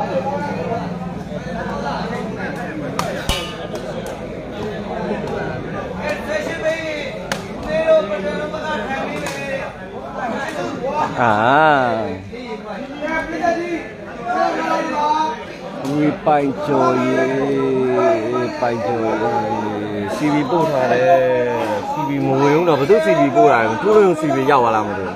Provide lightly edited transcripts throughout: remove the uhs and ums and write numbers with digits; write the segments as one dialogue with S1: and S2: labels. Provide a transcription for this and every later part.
S1: we find joy, CV boat, CV moving, no, but do CV boat, I'm doing CV Yawalam.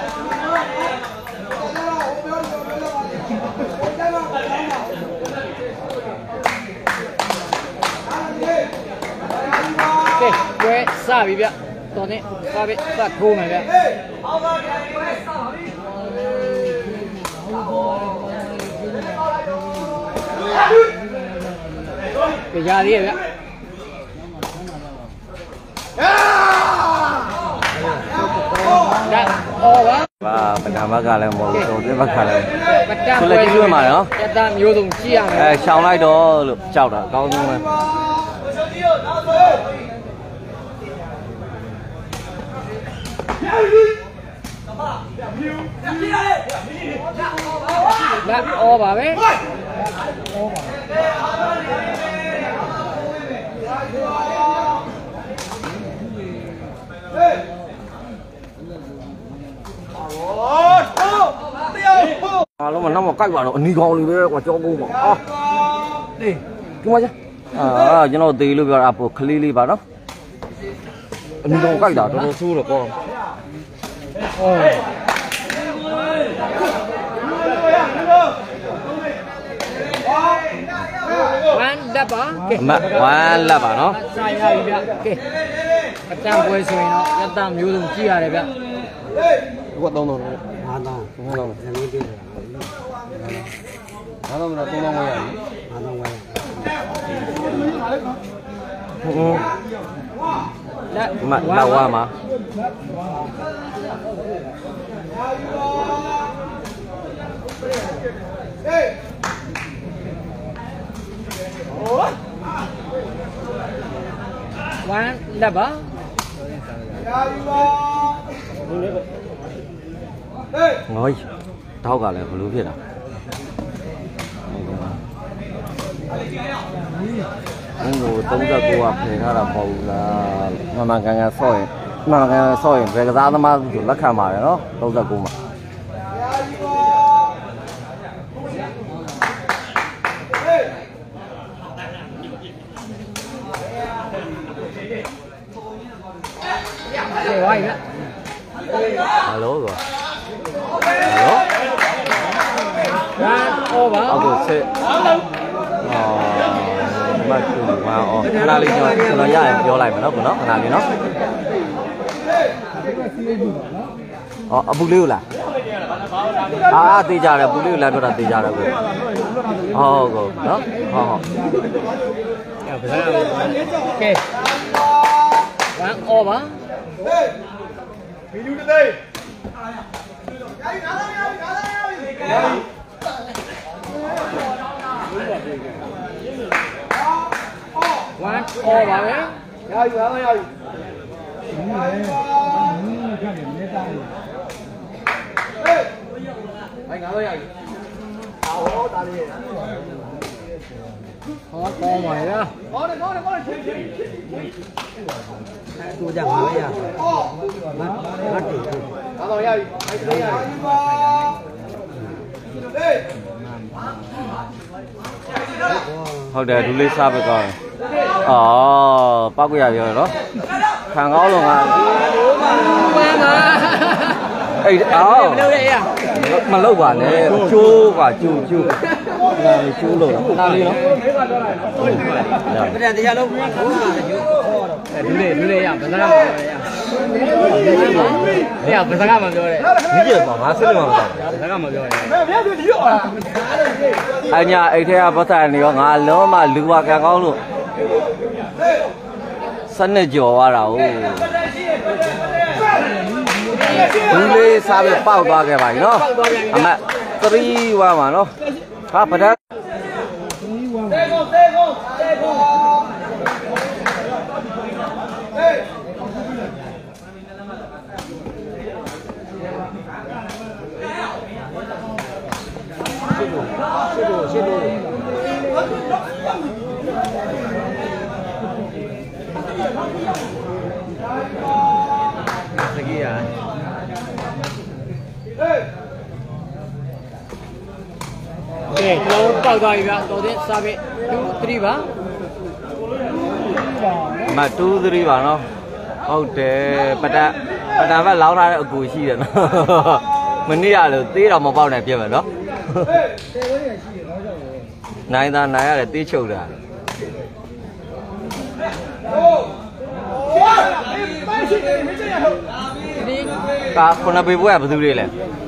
S2: Okay, sabe, via. Tony, sabe, tá com, né, via. Que já dia, via.
S1: Và mình làm bác gà là một số cái bác gà này tôi lấy cái mà đó sau này đó được chào đã có
S2: đã ô bà bé
S1: lúc mà nó một cách vào nó đi gòn đi qua cho cô mà đi chúng mày chứ cho nó tí luôn vào apple clearly vào đó đi gòn cách đó nó su được con
S2: One
S1: là bảo nó
S2: sai ra đi kì trang quay xoay nó nhất tam nhiều dùng chia này vậy
S1: quật đâu rồi không đâu nó đâu là tung đâu ngoài mà đau quá mà
S2: One double.
S1: Ngồi, tao cả là có lúa Việt à? Ngồi tông ra cô áp thì nó là màu là mà càng soi về cái giá nó mà chủ lắc hàng mà nó tông ra cô mà. Alo rồi. Alo. Mà chủ vào na li cho nó dài vô lại mà nó của nó na li nó. Bục liu là. Tì ra là bục liu là nó tì ra là rồi. Rồi đó.
S2: Okay. One over. One over. Có con mày đó. Có đây. Tôi chẳng nói à. Mắt chủ. Có rồi ơi.
S1: Thôi để tôi lấy xa về coi. Bác bây giờ rồi đó. Thằng ngó luôn à. Mà lâu quả này chua quả chu lẩu nào đi nó bây giờ thì lâu dulu ya benar ya benar mà rồi cái gì mà má xí mà benar mà rồi anh nhà ấy theo bắt tay này ngà lớn mà lưu qua cái ngõ luôn sân này giàu à đâu đúng đi sao bị bao qua cái bài nó mà three qua mà nó pháp phải đấy
S2: Okay, long bao da iba. Toden sabi 2 3 ba.
S1: မ2 3ပါနော်ဟုတ်တယ်ပတန်ဘက်လောင်းထားတဲ့အကူရှိတယ်နော်မနေ့ကလို့သေးတော်မပေါက်နိုင်ပြည့်မယ်နော်နိုင်တာနိုင်ရတယ်သေးချုပ်တာကာခုနပေပွဲကဘယ်သူတွေလဲ3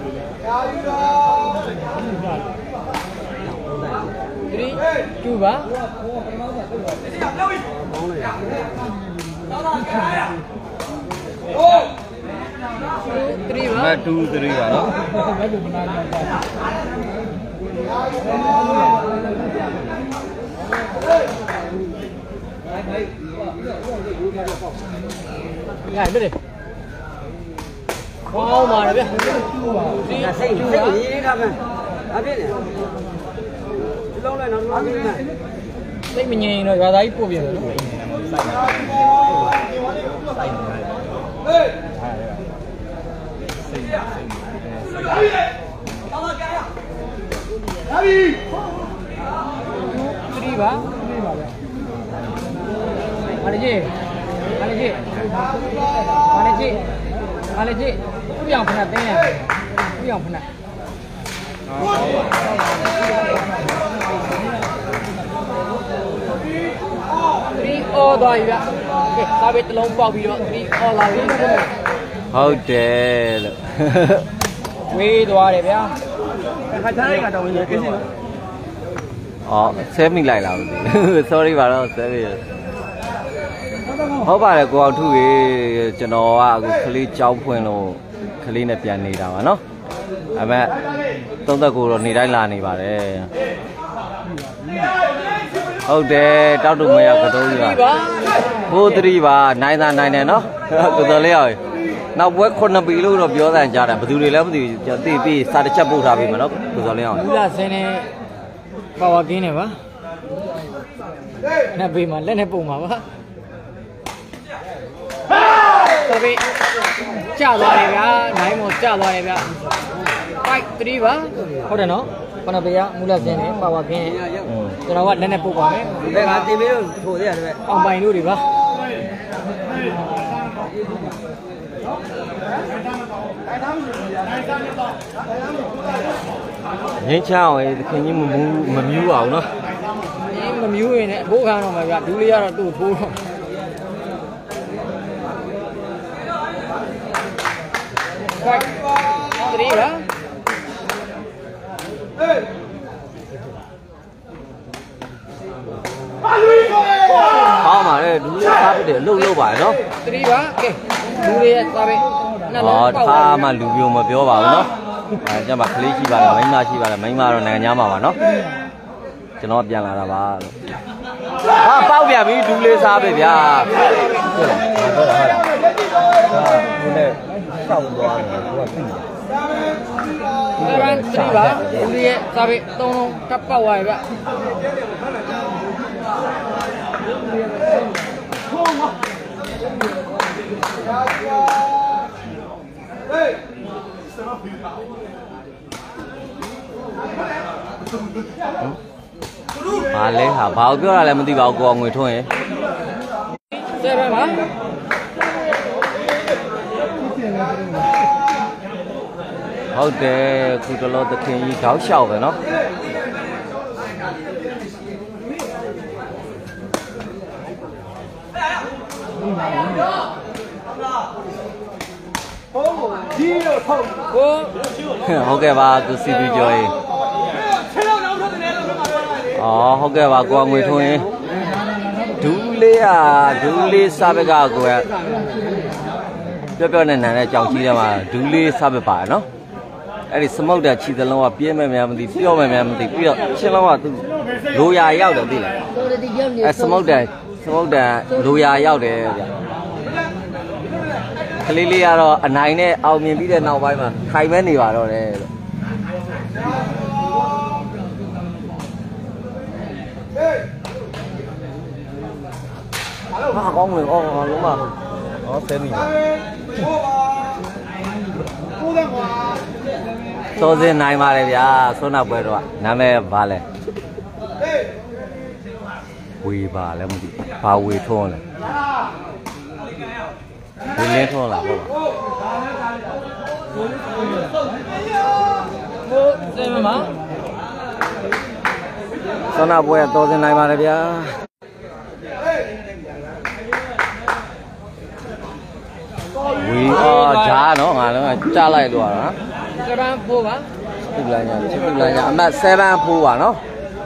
S1: 2ပါ3ပါ2 3ပါနော်ရပြီလေကောင်းပါလေဗျာစိတ်ရေးထားမယ်အပြည့်လေဒီလုံးလိုက်တော့စိတ်မငြိမ်တော့ရွာသားကြီးပို့ပြတယ်နော်စိုက်နေ3ပါဘာလဲကြီးဥပ္ပယောင်ဖဏတင်းရဥပ္ပယောင်ဖဏအော်သွားပြီဗျကဲစာပေတစ်လုံးပေါက်ပြီးတော့3အော်လာပြီဟုတ်တယ်လို့ဝေးသွားတယ်ဗျာခါချလိုက်ကတော့ဝင်ရကိစ္စအော်ဆဲမိလိုက်လားမသိဘူး sorry ပါတော့ဆဲမိဟုတ်ပါတယ်ကိုအောင်ထုရေကျွန်တော်ကအခုကလေးကြောင်းဖွင့်လို့ကလေးနဲ့ပြန်နေတာပါနော်ဒါပေမဲ့သုံးသက်ကိုတော့နေတိုင်းလာနေပါတယ်ဟုတ်တယ်တောက်တူမရကတော့ကြီးပါဘိုး3ပါနိုင်တာနိုင်တယ်နော်ကိုတော်လေးရောနောက်ပွဲ9ပြီလို့တော့ပြောတယ်ကြားတယ်ဘယ်သူတွေလဲမသိဘူးသိပြီးစာတစ်ချက်ပို့ထားပြီမနော်ကိုတော်လေးရောဘူးလားဆင်းနေပါဝါကင်းနေပါနဲ့ပေးမှာလက်နဲ့ပုံမှာပါတော်ပြီကျသွားတယ်ဗျာနိုင်မောကျသွားတယ်ဗျာ5 3ပါဟုတ်တယ်နော်ခဏပေးရမူလဆင်းနေပါဝါကင်းကျွန်တော်ကလက်နဲ့ပုတ်ပါမယ်ဘယ်ကတင်ပြီးတော့ထိုးသေးရတယ်ဗျအောင်ပိုင်တို့တွေပါငင်းချအောင်လေခင်ကြီးမမြူးအောင်နော်မမြူးရင်လည်းအဖိုးခံတော့မှာဗျဒူးလေးကတော့သူ့ထိုးတော့3ပါဟောင်းပါလေဒူးလေးစားပြီးတယ်လှုပ်ပါနော်3ပါကဲဒူးလေးရဲ့စားပြီးနှလုံးပေါက်ပါမှလူပြိုမပြောပါဘူးနော်အဲကျမကလေးရှိပါလားမိန်းမရှိပါလားမိန်းမတော့နိုင်ငံသားမှာပါနော်ကျွန်တော်ပြန်လာတာပါလို့ဟာပေါက်ပြန်ပြီဒူးလေးစားပဲဗျာဟုတ်လားဟုတ်လားဒီနေ့စောက်သွားတယ်သူကသိတယ်3ပါဒူးလေးရဲ့စားပြီး3လုံးတက်ပေါက်သွားပြီဗျဘာလဲဟာဘာပြောတာလဲမသိပါဘူးကိုအောင်ငွေထွန်းရင်7ပါဟုတ်တယ်ခုတလောသခင်ကြီးခေါက်လျှောက်ပဲနော်ဟုတ်ကဲ့ပါသူစီပီကျော်ရေးအော်ဟုတ်ကဲ့ပါကိုငွေထွန်းရင်ဒူးလေးစားဘက်ကကိုပြောနေတဲ့ကြောင်ကြီးထဲမှာဒူးလေးစားဘက်ပါနော်အဲ့ဒီစမုတ်တဲ့ခြေသလုံးကပြင်းမဲ့များမသိပြောမဲ့များမသိပြီးတော့ချင်းလုံးကသူလိုရာရောက်တယ်သိလားအဲ့စမုတ်တဲ့လိုရာရောက်တယ်ဗျကလေးလေးကတော့အနိုင်နဲ့အောင်မြင်ပြီးတဲ့နောက်ပိုင်းမှာခိုင်မဲနေပါတော့တယ်လို့ဟာကောင်းတယ်အော်လုံးမဆဲမိတယ်တော်စင်နိုင်ပါလေဗျာဆွမ်းနာပွဲတော့နာမည်ဘာလဲဝေပါလဲမသိဘာဝေထုံးလဲဝေလင်းထုံးလားဟုတ်ပါ
S2: စေမမ
S1: ဆွမ်းနာပွဲတော်စင်နိုင်ပါလေဗျာဝေဂျာနော်ငါလည်းကြားလိုက်တော့နော်
S2: 7ဖိုးပါ
S1: ပြလိုက်ညာချစ်ပြလိုက်ညာအမှတ်7ဖိုးပါနော်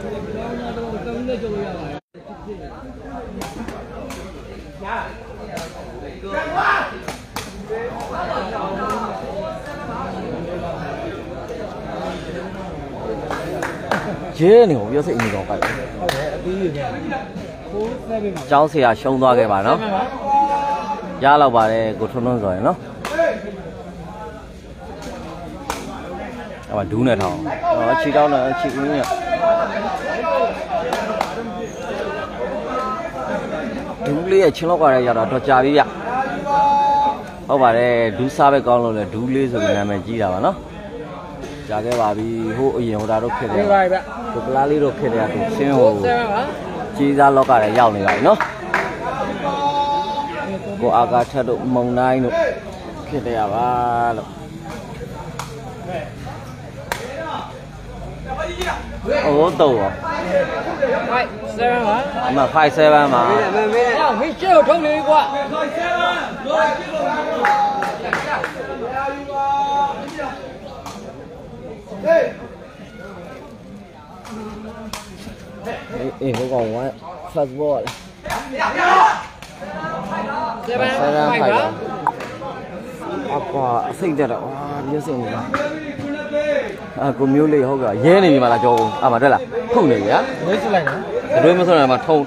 S1: ဂျင်းနေကိုပြောစိတ်အင်းကောင်ပိုက်
S2: ဟုတ်တယ်အပြီးပြီဖိုး7ပါ
S1: ကျောင်းဆရာရှုံးသွားခဲ့ပါနော်ရတော့ပါတယ်ကိုထွန်းထွန်းဆိုရင်နော်အဲ့မှာဒူးနဲ့ထောင်းခြေတောင်းနဲ့ခြေကင်းနဲ့ဒူးလေးရဲ့ချင်းလောက်ကလည်းရတော့တော့ကြာပြီဗျဟုတ်ပါတယ်ဒူးစားပဲကောင်းလို့လေဒူးလေးဆိုပြီးနာမည်ကြီးတာပါနော်ကြာခဲ့ပါပြီဟိုအရင်ဟိုတာတော့ခက်တယ်
S2: ပါဗျ
S1: ကိုကလားလေးတော့ခက်တယ်သူဆင်းဟိုကြီးစားလောက်ကလည်းရောက်နေပါပြီနော်ကိုအာကာထက်တို့မုံတိုင်းတို့ဖြစ်တယ်ပါလို့အိုးတော့
S2: 7ပါ
S1: အမ57ပါ
S2: မင်းရှေ့ကိုထုံးလေကွာ
S1: အေးဟိုကောင်က fast ball
S2: 7ပါ
S1: အကွာအစိတ်တက်တော့ဒီစိတ်နေတာကိုမျိုးလေးဟုတ်ကဲ့ရဲနေပြီမလားကြောကုန်မတက်လားခုတ်နေပြီဟာ
S2: လေးစစ်လိုက်နော်
S1: တွဲမဆုံးရမှာထုံ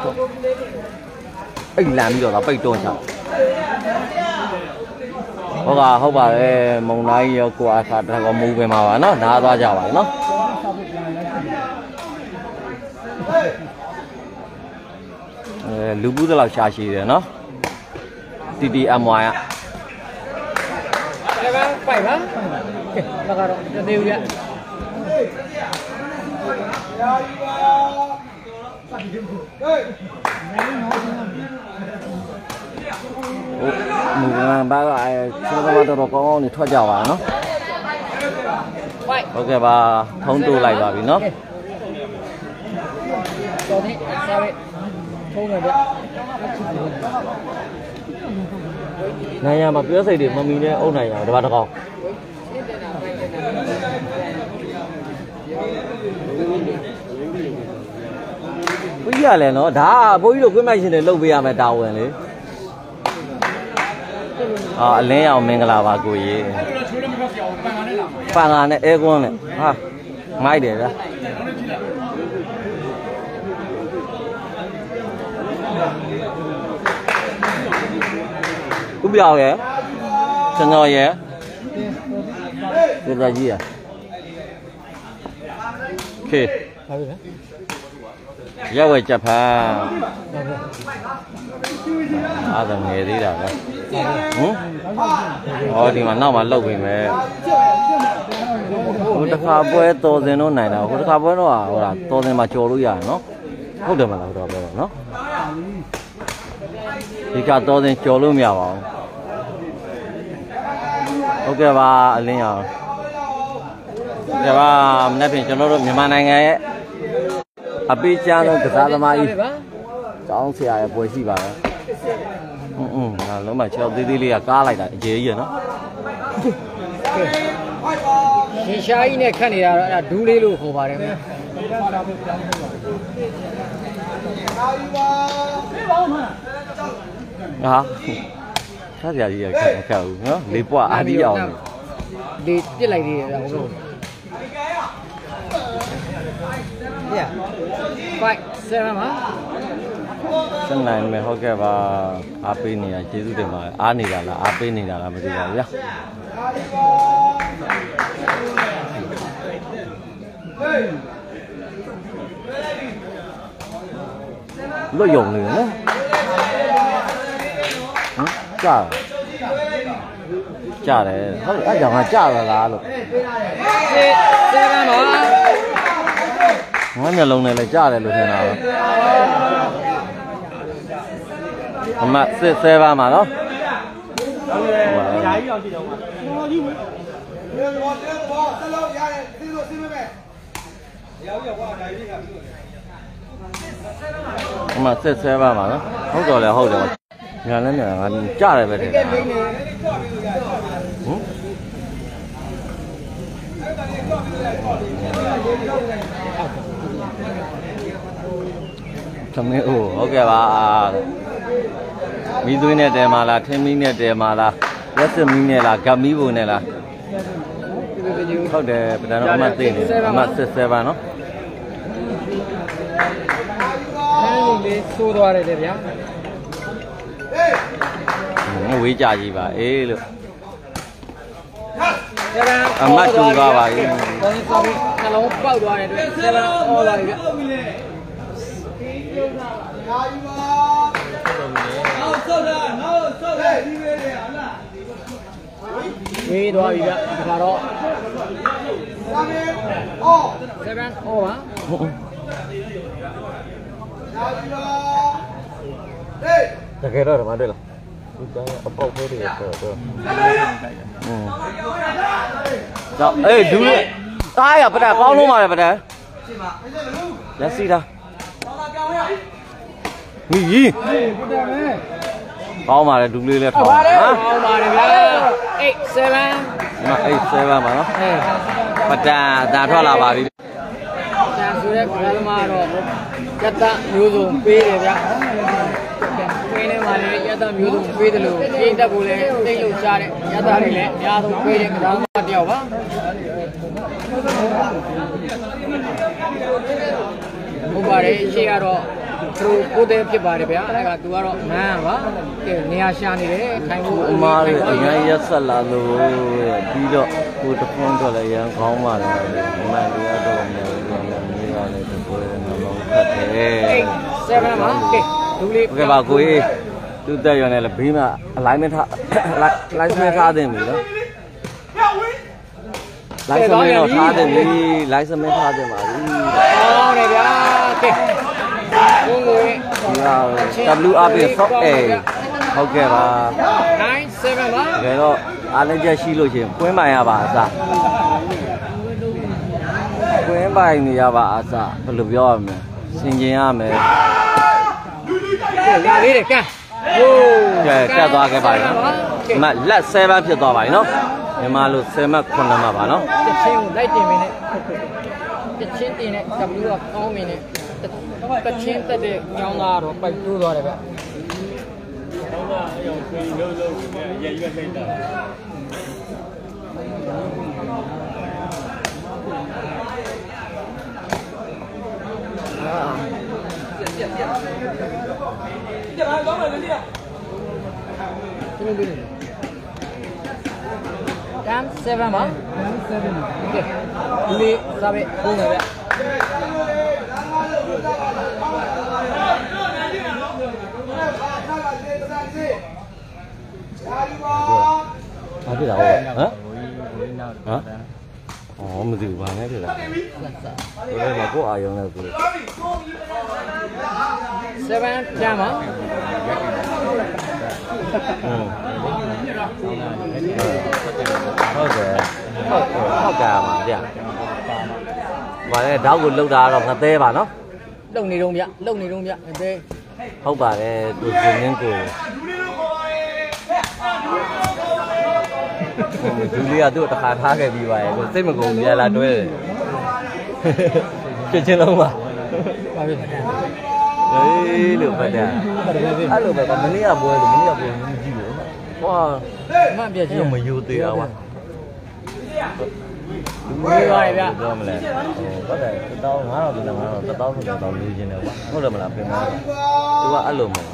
S1: အိတ်လန်ပြီးတော့ပိတ်တွန်းချဟုတ်ပါတယ်မုံတိုင်းရောကိုအားသာတက်ကောမူပင်မှာပါနော်နားသွားကြပါလေနော်လူဘူးတော့ရှာရှိတယ်နော် TTMY อ่ะ
S2: ပိုက်ပါကဲတော့တေးဦးရ
S1: မူကဘာကအဲကျွန်တော်ကတော့ကောင်းကောင်းနေထွက်ကြပါနော်ဟုတ်ကဲ့ပါထုံးတိုးလိုက်ပါပြီနော်
S2: တော်ပြီစားပဲထုံးတယ်ဗျ
S1: နိုင်ရမှာပြောစိတ်တွေမမီနဲ့အုပ်နိုင်ရအောင်တပါတကောင်းဘုရားလည်းနော်ဒါဘိုးကြီးတို့ကွင်းမိုက်ရှင်တွေလုပ်ပေးရမယ်တာဝန်လေအလင်းအောင်မင်္ဂလာပါကိုကြီးပန်ကာနဲ့အဲကွန်းနဲ့ဟာမိုက်တယ်ဗျာခုပြောင်းရဲ့ကျွန်တော်ရဲ့ဒီကကြီးอ่ะโอเค
S2: ဟုတ်ပြီ
S1: ရဝဲချက်ဖန်အားသာငယ်သေးတာပဲဟောဒီမှာနောက်မှာလောက်ပြီမဲ့ဟိုတစ်ခါပွဲတော်စင်တော့နိုင်တာဟိုတစ်ခါပွဲတော့ဟိုလားတော်စင်မှာကြော်လို့ရတယ်နော်ဟုတ်တယ်မလားဟိုတော့ပဲနော်ဒီကတော်စင်ကြော်လို့မရပါဘူးဟုတ်ကဲ့ပါအလင်းအောင်ကဲပါမနေ့ပြင်ကျွန်တော်တို့မြန်မာနိုင်ငံရဲ့အပိချမ်းဆုံးကစားသမားကြီးကျောင်းဆရာရဲ့ပွဲရှိပါပဲငါလုံးမ6သေးသေးလေးကကားလိုက်တာအကျေကြီးရနော်
S2: ရှင်ရှားကြီးနဲ့ခတ်နေတာတော့အဲ့ဒါဒူးလေးလို့ခေါ်ပါတယ်ခင်
S1: ဗျာဆက်ဆရာကြီးကခက်ဘူးနော်လေးပွားအာဒီအောင်
S2: ဒီပြစ်လိုက်သေးတယ်ဗျာဟုတ်လို့Yeah. 5 7ပါ
S1: စနိုင်မယ်ဟုတ်ကဲ့ပါအားပေးနေတာကျေးဇူးတင်ပါတယ်အားနေတာလားအားပေးနေတာလားမသိပါဘူးဗျာလွတ်ယုံနေနော်ဟမ်ကြားတယ်ဟုတ်အဲ့ကြောင့်ကကြားရလားလို့ငါမျက်လုံးနဲ့လည်းကြားတယ်လို့ထင်တာပဲအမစစ်7ပါမှာနော်ဓာကြီးအောင်ကြည့်တော့မှာတော်ကြီးဝင်ဘောဆက်လို့ရတယ်သိလို့သိမယ်ရောက်ကွာဓာကြီးကပြီးအမစစ်7ပါမှာနော်ဟုတ်တော့လေဟုတ်တယ်ညာလည်းညာငါကြားတယ်ပဲတဲ့ဟင်သမီးအိုးဟုတ်ကဲ့ပါမီးသွင်းနဲ့တဲမှာလားထင်းမီးနဲ့တဲမှာလားလက်စမီးနဲ့လားဂတ်မီးပုံနဲ့လားဟုတ်တယ်ပဒံတော့အမသိနေအမ7ပါနော်အဲဒီလေးသိုးသွားတယ်ဗျာဝေးကြကြီးပါအေးလို့အမတ်တူသွားပါပြီနှလုံးပေါက်သွားတယ်တွေ့7ဟောလာပြီဗျာနောက်ဆုတ်တာဒီပဲလေဟာလားဝေးသွားပြီဗျာဒီခါတော့7ဟောပါတကယ်တော့မတွေ့လားဒီကအပေါက်သေးတယ်တော့တော့အေးဒူးအားရပဒကောင်းလုံးပါလေပဒလက်စီတာကြီးကောင်းပါလေဒူးလေးလည်းထောင်းဟာကောင်းပါလေဗျာ8 7ပါနော်ပဒဒါထွက်လာပါပြီတန်ဆိုတဲ့ခါသမားတော့ကျက်တမျိုးစုံပေးတယ်ဗျာခွင်းထဲမှာလည်းရတမျိုးစုံပေးတယ်လို့ပြင်းတက်ကိုလည်းသိလို့ရှားတဲ့ရတတွေလည်းအများဆုံးပေးတဲ့ကစားသမားတယောက်ပါဟုတ်ပါတယ်ရှေ့ကတော့သူကိုယ်တည်းဖြစ်ပါတယ်ဗျာအဲ့ကသူကတော့နန်းပါကဲနေရာရှာနေတယ်ခိုင်ဖို့အမားတွေအများကြီးရက်ဆက်လာလို့ပြီးတော့ကိုတဖုံးတော့လည်းရန်ကောင်းပါလေဒီမှာတရားတော်များနေရာလည်းဒီကိုနှလုံးဖတ်တယ်7ပါကဲဒူလေးကဲပါကိုကြီးသူ့တက်ရွံနဲ့လည်းဘေးမှာအလိုက်မထားလိုက်စမထားတင်ပြီနော်လိုက်စမတော့ထားတင်ပြီလိုက်စမထားတင်ပါပြီဟောတယ်ဗျာကဲကိုကိုWRP ဆော့အေးဟုတ်ကဲ့ပါ9 7ပါတကယ်တော့အားလည်းချက်ရှိလို့ရှိရင်ကွင်းပိုင်ရပါအစကွင်းပိုင်နေရပါအစဘယ်လိုပြောရမလဲဆင်ကျင်ရမယ်လာလေးတယ်ကဲဟိုးကဲတက်သွားခဲ့ပါပြီနော်ဒီမှာလက်7ဖြစ်သွားပါပြီနော်မြန်မာလို7မှ9မှပါနော်တစ်ချင်းကိုလိုက်တင်မင်းနဲ့တစ်ချင်းတင်နဲ့ W ကကောင်းမင်းနဲ့တချင်းတက်တဲ့ကျောင်းသားတော့ပိုက်တိုးသွားတယ်ဗျကျောင်းသားအယောင်ကိုလုံးလုံးနဲ့ရရွက်လိုက်တာပြပါကောင်းမယ်လေတန်း7ပါโอเคဒီလေးစားပဲပုံတယ်ဗျဘာဖြစ်တာဟမ်အော်မသိဘူးဘာလဲဖြစ်တာဒီမှာကိုအာယုံနဲ့ကို7ကျမ်းပါဟုတ်တယ်ဟုတ်ကဲ့ပါဗျဘာလဲဓာတ်ကိုလှုပ်တာတော့ငသေးပါနော်လှုပ်နေတော့ဗျလှုပ်နေတော့ဗျငသေးဟုတ်ပါတယ်သူဇင်းင်းကိုဒူလေးကသူ့တခါထားခဲ့ပြီးပါရဲ့ကိုစိတ်မကုန်ပြန်လာတွဲတယ်ချစ်ချင်းလုံးပါဘာဖြစ်လဲအေးလို့ပတ်တယ်အဲ့လိုပဲကမနေ့ကပွဲလို့မနေ့ကပွဲမကြည့်ဘူးဟွာမှန်ပြည့်ချင်းမယူသေးတာကွာလူလေးပါရဲ့ဗျပြောမလဲဟုတ်တယ်1500ဒီလောက်1000ဆိုတော့လူချင်းတယ်ကွာဟုတ်တယ်မလားပြင်မသူကအဲ့လိုမဟုတ်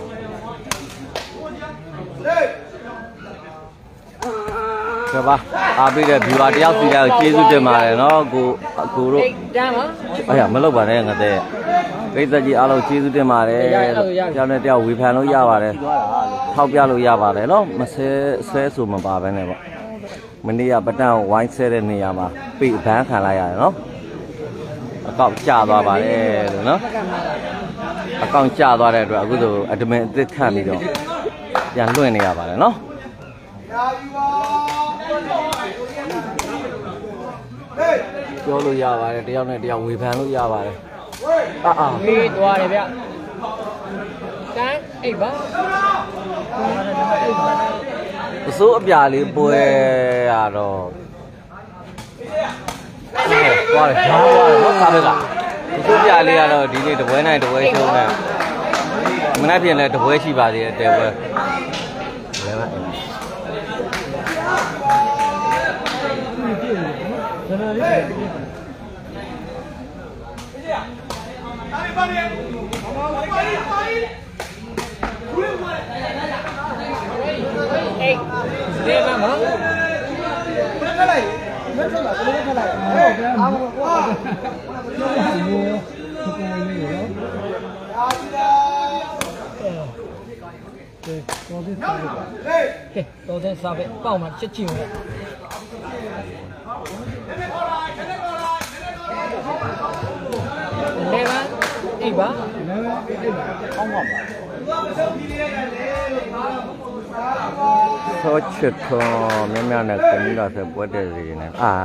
S1: ကဲပါအားပေးတဲ့ viewer တယောက်စီတယောက်ကျေးဇူးတင်ပါတယ်နော်ကိုတို့တန်းပါအဲ့ရမလုပ်ပါနဲ့ငါတဲ့ပိတ်သက်ကြီးအားလုံးကျေးဇူးတင်ပါတယ်ကြောက်နဲ့တယောက်ဝေဖန်လို့ရပါတယ်ထောက်ပြလို့ရပါတယ်နော်မဆဲဆိုမပါဘဲနဲ့ပေါ့မနေ့ကပတန်းဝိုင်းဆဲတဲ့နေရာမှာပိဘန်းခံလိုက်ရတယ်နော်အကောင့်ကျသွားပါတယ်လို့နော်အကောင့်ကျသွားတဲ့အတွက်အခုဆိုအဒမင်အသစ်ခန့်ပြီးတော့ပြန်လွှင့်နေရပါတယ်နော်ပြောလို့ရပါတယ်တယောက်နဲ့တယောက်ဝေဖန်လို့ရပါတယ်
S2: ပြေးသွားတယ်ဗျတန်းအိပ်ပါ
S1: အစိုးအပြာလေးပွဲရတော့သွားတယ်ကြားသွားတယ်နော်စားဘက်ကအစိုးပြလေးကတော့ဒီနေ့တပွဲနိုင်တပွဲရှုံးတယ်မနေ့ပြင်လည်းတပွဲရှိပါသေးတယ်တဲပွဲလည်းပါ
S2: လေမမခလိုက်မထွက်လာဘယ်လိုခလိုက်အာမကွာတော်တဲ့စားပဲပေါက်မှာချက်ချင်တယ်လေမအိပ်ပါအောင်းပါ
S1: ဆောချစ်ခေါ်မြမြနဲ့ကမိလာဆက်ပွဲတဲ့စီနေ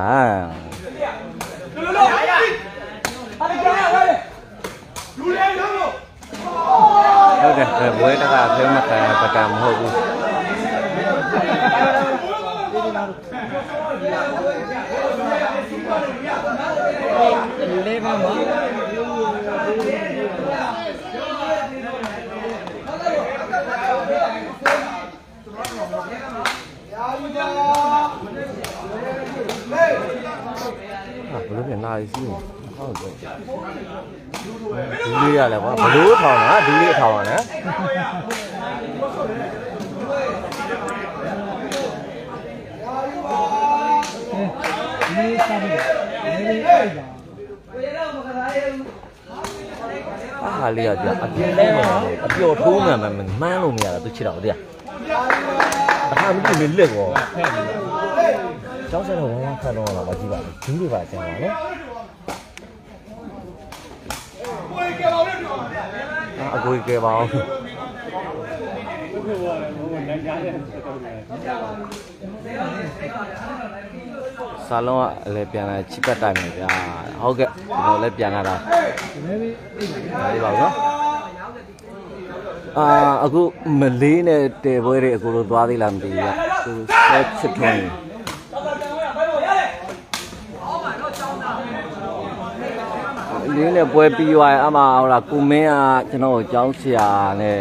S1: ဟုတ်တယ်ဘွဲတကဖဲမခံပကံမဟုတ်ဘူး
S2: လေးပါမ
S1: ဘလို့ပြန်လာစီးဟုတ်တယ်ဒီလေးရလဲကွာဘလို့ထောင်တာဒီလေးထောင်ရလဲ
S2: ဒီစားတယ်လေးအိပ်ပါ
S1: အားလေးရပြအပြင်းလဲအပျော်ထိုးမှန်မှန်းလို့မရတာသူချစ်တော့တရားအခါမကြည့်နေလက်ကောကျောင်းဆက်တော့ဝမ်းခတ်တော့လာမကြည့်ပါဘူးဒူးတွေပါကျန်ပါနော်အကိုကဲပါအောင်ဆာလုံးကလည်းပြန်လာချိပတ်တိုင်မယ်ဗျာဟုတ်ကဲ့ကျွန်တော်လည်းပြန်လာတာဒီပါဘူးနော်အခုမလေးနဲ့တဲပွဲတွေအကိုလိုသွားသေးလားမသိဘူးဗျသူဆက်ချစ်ထွန်းလေးနဲ့ပွဲပြီးသွားရင်အမဟိုလားကိုမင်းကကျွန်တော်ကျောင်းဆရာနဲ့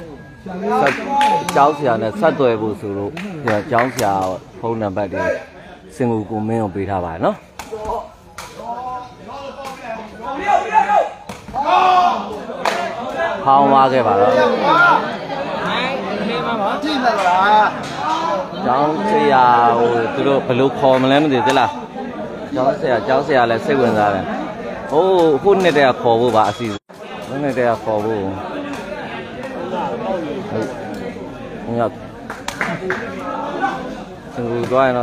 S1: ကျောင်းဆရာနဲ့ဆက်သွယ်ဖို့ဆိုလို့ကျောင်းဆရာဖုန်းနံပါတ်တွေစင်ကူကိုမင်းကိုပေးထားပါတယ်နော်ဟောင်းသွားခဲ့ပါတော့
S2: ကြည့်လိုက်လား
S1: ကျောင်းဆရာဟိုသူတို့ဘယ်လိုခေါ်မလဲမသိသေးလားကျောင်းဆရာလည်းစိတ်ဝင်စားတယ်ဟိုခုနှစ်တည်းခေါ်ဖို့ပါအစီနှစ်တည်းခေါ်ဖို့ဟုတ်ညစင်ကူသွားရင်တော့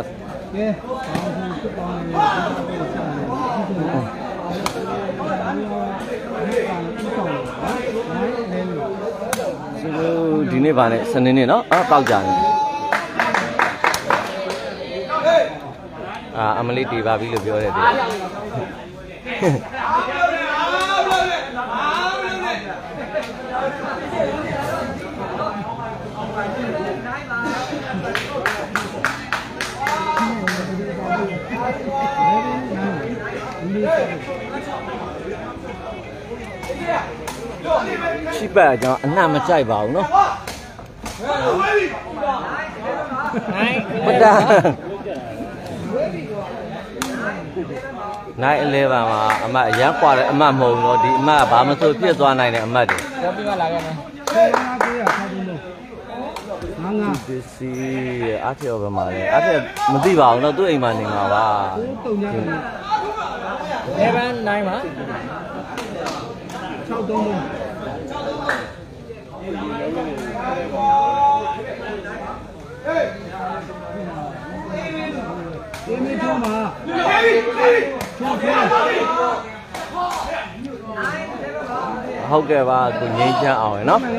S1: ဒီနေ့ဗာနဲ့စနေနေ့နော်တောက်ကြတယ်အမလေးတီပါပြီလို့ပြောတယ်တဲ့ချိပတ်ကျွန်တော်အနှံ့မကြိုက်ပါဘူးနော်ပတာနိုင်11မှာအမအရန်กว่าတဲ့အမမဟုတ်တော့ဒီအမကဘာမှဆိုပြစ်သွားနိုင်တဲ့အမတွေ
S2: ပြောပြလာခဲ့မယ်ငါ
S1: ပစ္စည်းအားကျော်ပဲမှာလေအားကျော်မသိပါဘူးတော့သူ့အိမ်မှာနေမှာပါ
S2: 11 9မှာ633
S1: ဟုတ်ကဲ့ပါကိုငိမ့်ချမ်းအောင်ရနော်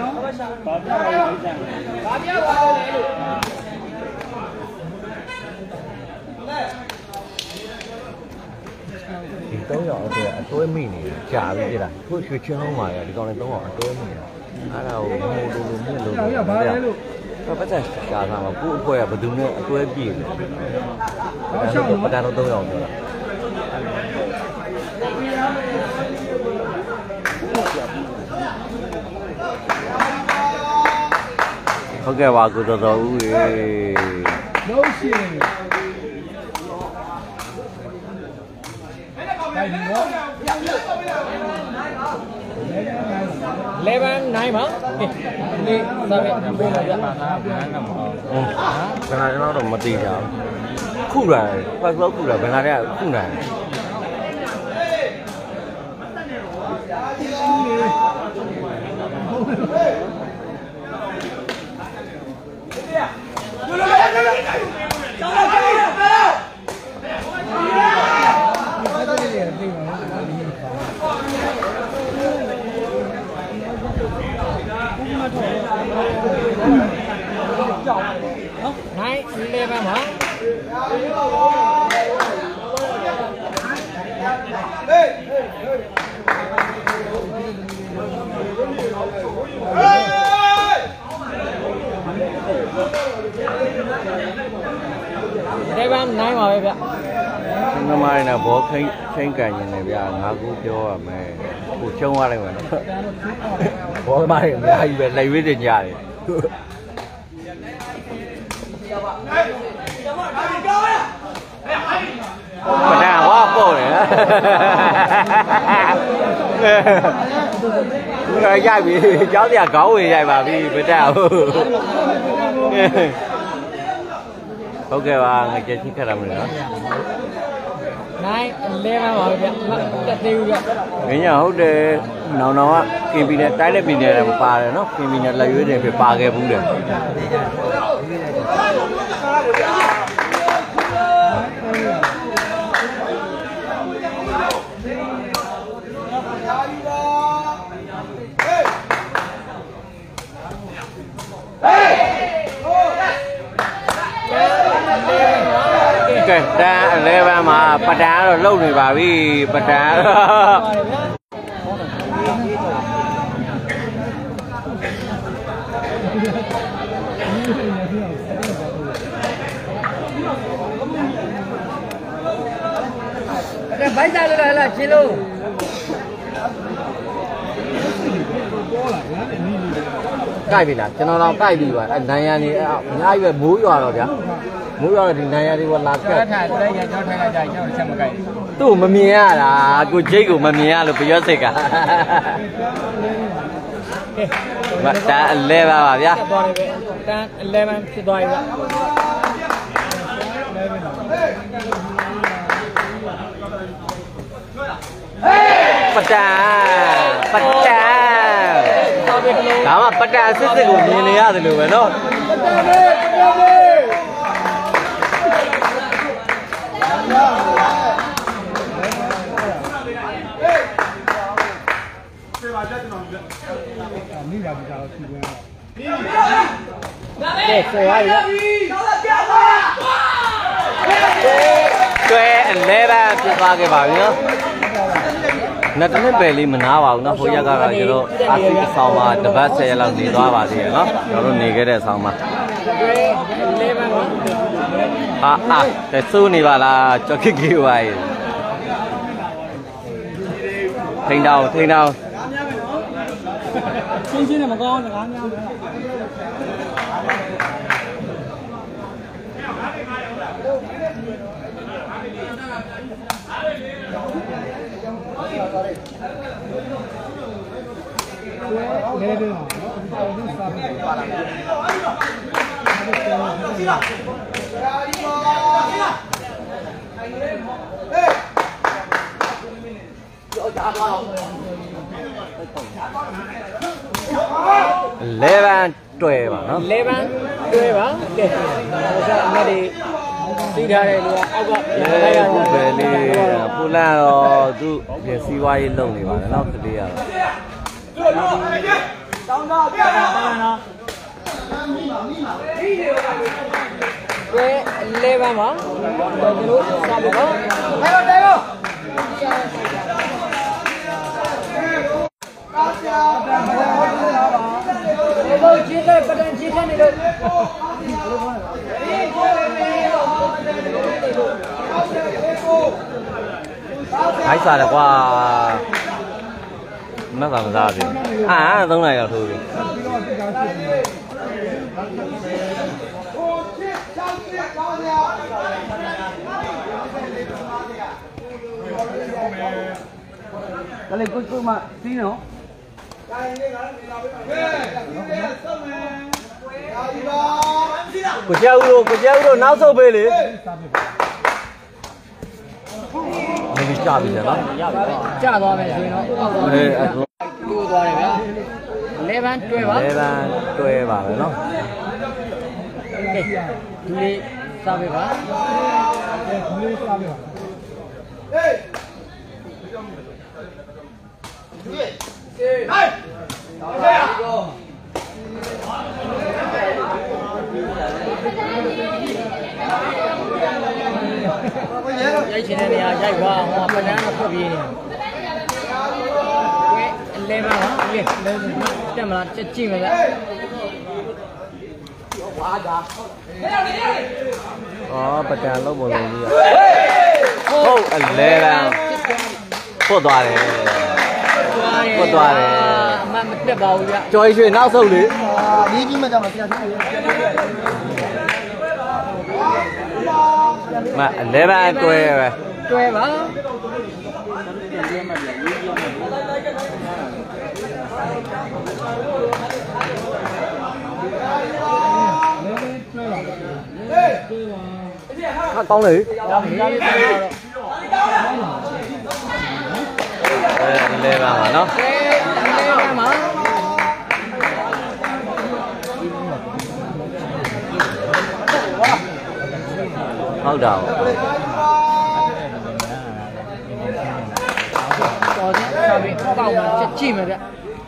S1: ဒီ3ရောက်အတွက်အတွဲမိနေကြာပြီကြလားခုရွှေချောင်းမှာရဒီကောင်လေး3ရောက်အတွဲမိနေတာအဲ့ဒါကိုမို့လို့မြင့်လို့ပတ်သက်ရှာတာမှာကို့အဖွဲ့ကဘယ်သူနဲ့အတွဲပြည့်လဲပဒံတော့3ရောက်ပြောတာဟုတ်ကဲ့ပါကိုတော်တော်ဦးရေလုံးရှင်11 9ပါဒီစားပဲပုံလာရမှာခဏကျွန်တော်တော့မသိကြဘူးခုရပတ်လို့ခုရဘယ်နာတဲ့ခုနိုင်9 11ပါ9ပါပဲဗျ။နမရနဲ့ဘောခိန်ကန်နေတယ်ဗျာငါကူပြောရမယ်။ကိုချုံသွားလိုက်မယ်နော်။ဘောမရအများကြီးပဲလိုက်ဝေးတင်ကြတယ်။မနာဝါပေါ့လေ။ရိုက်ပြီကျောင်းတရားခေါင်းဝင်ရိုက်ပါပြီမတက်ဘူး။ဟုတ်ကဲ့ပါငါကြည့်ခက်ရမယ်နော်9 11ပါဗျတက်သေးဘူးဗျမင်းညာဟုတ်တယ်နောင်နောင်ကကင်ပီနဲ့တိုင်းလက်ပီနဲ့လည်းပါတယ်နော်ကင်ပီနဲ့လက်ရွေးတယ်ဖြစ်ပါခဲ့ဘူးတယ်ကဲတန်း11မှာပဒံတော့လုံနေပါပြီပဒံဘိုက်စားလို့လားချင်းလို့ကြိုက်ပြီလားကျွန်တော်တော့ကြိုက်ပြီပါအဲနိုင်ရနေအများကြီးပဲမိုးရွာတော့ဗျာမိုးရွာတော့ဒီနိုင်ရတွေကလာကက်ထားတယ်ရကြောက်ထိုင်လိုက်ကြကျွန်တော်ချက်မကြိုက်သူ့မမြင်ရတာကိုဂျိတ်ကိုမမြင်ရလို့ပြောစိတ်ကမတန်း11ပါဗျာတန်း11ဖြစ်သွားပြီဗျာပတန်းဒါမှပတန်းစစ်စစ်ကိုမြင်နေရတယ်လို့ပဲနော်မိပါပြီတော့သူကဆွဲရပြီဆွဲ11ပြသွားခဲ့ပါပြီနော်နှစ်တနစ်ပဲလေးမနာပါဘူးနော်ဖိုးရက်ကတော့ကျွန်တော်အာစီအဆောင်မှာတပတ်10ရက်လောက်နေသွားပါသေးတယ်နော်ကျွန်တော်တို့နေခဲ့တဲ့အဆောင်မှာတဲ့စိုးနေပါလားကြောက်ခက်ကြီးပါရဲ့ထိန်တောင်ချင်းနဲ့မကောင်းစကားများပဲလေတယ်11တွေ့ပါနော်11တွေ့ပါကဲဒါအမဒီ
S3: စီးထားတယ်လို့အောက်က
S1: ခုပဲလေးပူလန်တော့သူပြင်စီးပွားရေးလုပ်နေပါတယ်နော်ကလေးရတော့
S3: တောင်းတော့ပြတာနော်ကဲ11မှာကျွန်တော်စပါတော့
S2: တိုင်ရော
S3: ဘယ်ကြီးတဲ့ပဒံကြီးနေလို့
S1: ခိုင်းစားတယ်ကွာမက်သာမစားပြီ3နိုင်ရောက်ထိုးပြီ
S2: ဒါလေးကိုမှစီးနော်
S1: ကိုကြောက်လို့နောက်ဆုတ်ပေးလေမင်းကြပြီလား
S3: ကျသွားမယ်ဆိုရင်တော့အောက်သွားတယ်တိုးသွားတယ်ဗျာ11တွဲပါ
S1: 11တွဲပါပဲเนาะ
S3: ကဲဒီလေးစားပေးပါဒီလေးစားပေးပါဟေးရိုက်ချင်တဲ့နေရာရိုက်ပါဟိုပနန်းတော့ဖွက်ပြေးနေတယ်ကဲ11ပါကဲတက်မလားချက်ကြည့်မယ်ဗျ
S1: ပတန်လုံးပုံလုံးကြီးဟုတ်11ပွတ်သွားတယ်အ
S3: မမတက်ပါဘူးဗျ
S1: ကျော်ရွှေနောက်ဆုတ်လေ
S2: လေးကြီးမှကြောက်မှာဆရာကြီး
S1: မ11တွဲပဲ
S3: တွဲပါ
S1: ကောင်းလေ11ပါเนาะ
S3: 11ပါ
S1: ဟုတ်တာ
S3: တော်တယ်ဆက်ပြီးပေါက်မှာချက်ကြည့်မယ်ဗျ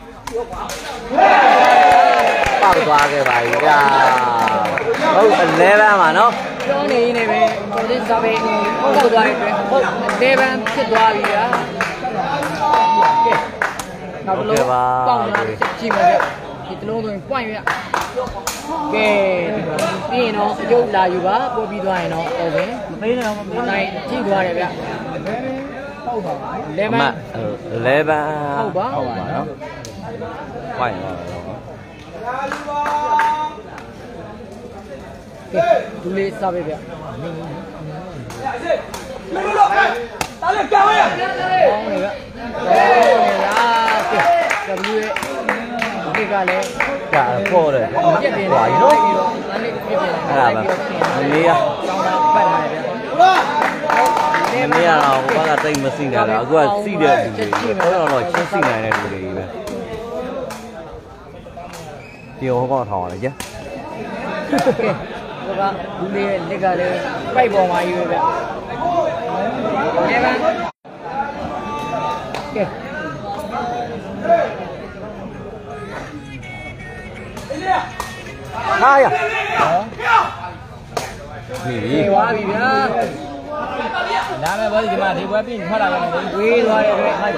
S1: ပေါက်သွားခဲ့ပါပြီဗျာဟုတ်11ပါเนาะ
S3: ပြောနေနေပဲတော်တယ်ဆက်ပြီးပေါက်သွားတဲ့အတွက်ဟုတ်11ဖြစ်သွားပြီဗျာကဲနောက်တစ်လုံးပေါက်လာချက်ကြည့်မယ်ဗျဒီတစ်လုံးဆိုရင်ပွိုင်းဗျကဲပြီးရင်တော့အကျုပ်လာယူပါပို့ပြီးသွားရင်တော့ဟုတ်ပဲမပေးနဲ့တော့မပေးနိုင်ကြည့်သွားတယ်ဗျဟုတ်ပါ11
S1: ဟုတ်ပါနော်ဝိုင်းတော့
S3: ကဲဒူလေးစားပေးဗျတားလေကြောင်းရအောင်လေဗျကဲWရဲ့ဒီကလည်း
S1: ကြာပေါ်တယ်
S3: ပြက်ပြင်းတယ်နော်အဲ့ဒီပြက်ပြင်းတယ်
S1: အဲ့ဒါပဲနေရ
S3: ကျောင်းသားပတ်လာတယ်ဗျ
S1: နေရတော့ဟိုဘက်ကတိတ်မစိနေတာတော့အခုကစီးတဲ့လူတွေတော့ချင်းစိနိုင်တဲ့လူတွေပဲပြောဟောထောင်းရလေကြာ
S3: ကဲဟိုကလူလေးရဲ့လက်ကလည်းပိုက်ပေါ်မှာယူပဲဗျကဲပါကဲ
S1: ဟာရ
S3: ဒီဝါပြီဗျာနာမည်ဘောဒီမှာဒီဘွဲပြင်ထွက်လာတယ်ဝေးသွားတယ်တွေ့ဟုတ်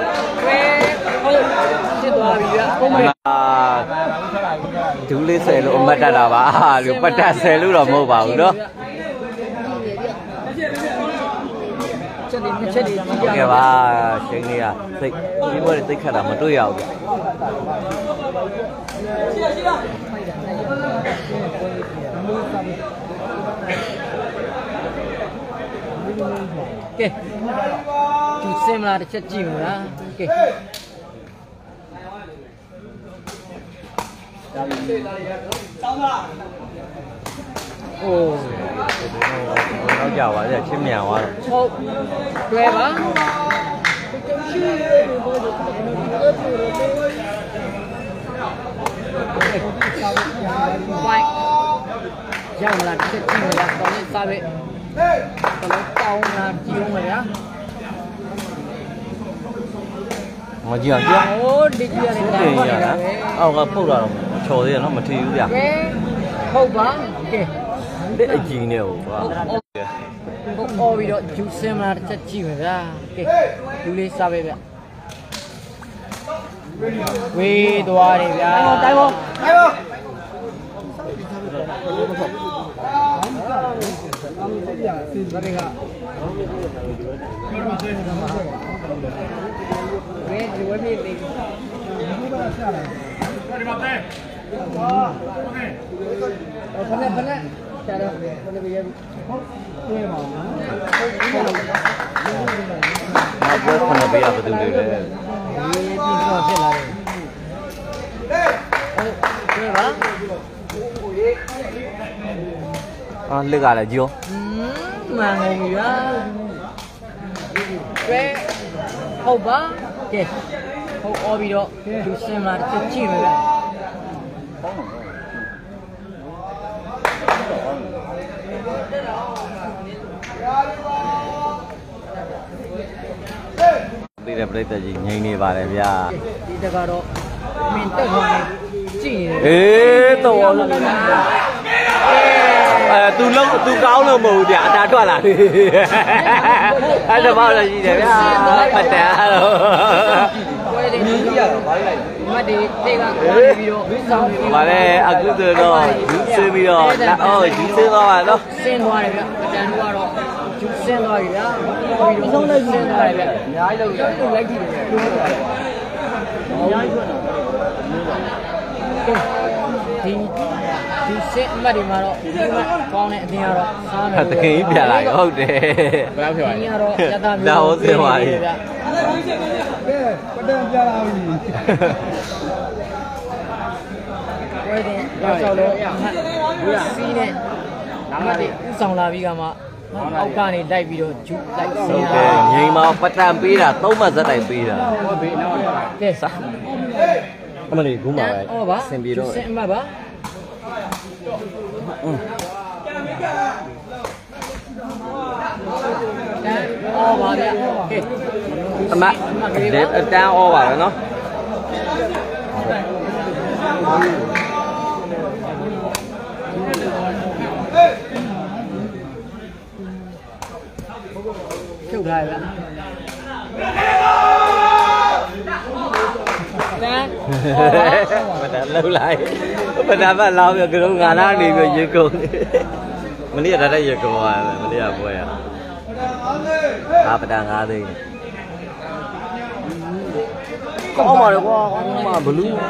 S3: ဖြစ်သွားပြီဗျာပုံမှန်
S1: ဒူးလေး10လို့အမတ်တတ်တာပါလို့ပတ်တက်10လို့တော့မဟုတ်ပါဘူးเนาะ
S3: ချက်တွေကြည့်
S1: ရပါရှင်လေးကစိတ်ဒီဘက်တွေသိခတ်တာမတွေ့ရဘူးဗျ
S3: ကဲဒီစင်မလားတစ်ချက်ကြည့်မလားကဲโอ้
S1: နောက်ကြပါဗျချင်းမြန်သွား
S3: တော့ဟုတ်တွဲပါဝိုင်းရောက်လာတစ်ချက်ကြည့်မလားကောင်းလေးစားပဲပေါင်းလာကြည့်ဦးမယ်ဗျာ
S1: မကြည့်အောင်ကြည့်
S3: ဟိုဒီကြီးရတယ်
S1: ဟုတ်တယ်ရတာအောက်ကပုတ်လာတော့ချော်သေးရနော်မထီဘူးဗျ
S3: ကဲဟုတ်ပါကဲ
S1: ဒီအကြီးနဲ့ဟိုကွာ
S3: အော်ပြီးတော့ဂျူးစင်မလာတစ်ချက်ကြည့်မယ်ဗျာကဲလူလေးစားပဲဗျဝေးသွားတယ်ဗျာတိုင်းပါဝေးဒီဝေးပြေးလေးဖနဲ့ကျတော့ဖနဲ့ပြေးဟုတ်ပြေးပါဦး
S1: နောက်ဘက်ခဏပေးရဘယ်သူတွေလဲ
S3: ဒီပြီးတော့ဖြစ်လာတယ်ဟုတ်ကဲ့ပါ
S1: အာလက်ကလည်းကြော
S3: မှန်တယ်ဗျာကဲဟုတ်ပါကဲဟုတ်အော်ပြီးတော့သူစင်လာတစ်ကြည့်မယ်ဗျာ
S1: ဒီတဲ့ပြိတ္တကြီးငိမ့်နေပါတယ်ဗျာ
S3: ဒီတကတော့မင်းတက်သွားနေကြည့်နေတယ်
S1: အေးတော်လို့သူလုံးသူကောင်းလို့မဟုတ်ဘူးဗျာအတာထွက်လာတယ်အဲ့ဒါမှလည်းရှိတယ်ဗျာပတ်တယ်အဲ့တော့
S3: ပွဲတွေကြီးရတော့ဘာလိုက်မတ်တွေတေကကွာနေပြီးတော့စောင်းနေပြီး
S1: ဗါလဲအခုဆိုတော့ဂျူးဆင်းပြီးတော့အော်ဂျူးဆင်းသွားပါတော့
S3: ဆင်းသွားတယ်ဗျအတန်တို့ကတော့ဂျူးဆင်းသွားပြီဗျာပြီးတော့ဆုံးလိုက်ဆင်းသွားတယ်ဗျအများကြီးလောက်တော့လိုက်ကြည့်တယ်အများကြီးဒီစက်အမတ်ဒီမှာတော့ဒီမှာကောင်းတဲ့အတင်းကတော့စားမယ်
S1: တခင်ကြီးပြန်လာရောဟုတ်တယ်
S3: ဘယ်ဖြစ်သွားလဲဒီကတော့ရတာမျိုး
S1: ဒါဟုတ်တယ်ပါလေ
S2: ကဲပဒံပြလာပြီ
S3: ဝဲတင်ရောက်တော့လို့စီးနဲ့အမတ်တွေဥဆောင်လာပြီးကမှအောက်ကနေလိုက်ပြီးတော့ဂျူးလိုက်ဆ
S1: ဟုတ်
S3: င်း
S1: တ
S3: တာ
S1: ယ်ငိမ်မောပတံပေးတာသုံးမှဇက်တိုင်ပေးတာ
S3: ဟုတ်ပြီနောက်ကဲစား
S1: အမလေးခုမှပဲ
S3: ဟောပါ
S1: ဆင်ပြေတော့
S3: စက်အမတ်ပါအော်ပါဗျကဲ
S1: အမလက်အတန်းဩပါပဲနော်
S3: ဖြုတ်ထားရဗျတန်း
S1: ပဒံလှုပ်လိုက်ပဒံဘက်လောင်းပြကလုံးငါလာနေပြရေကုန်မနေ့ကတည်းကရေကုန်သွားတယ်မနေ့ကပွဲရအာပဒံ9သိန်းကောင်းပါလေကွာမဘလူး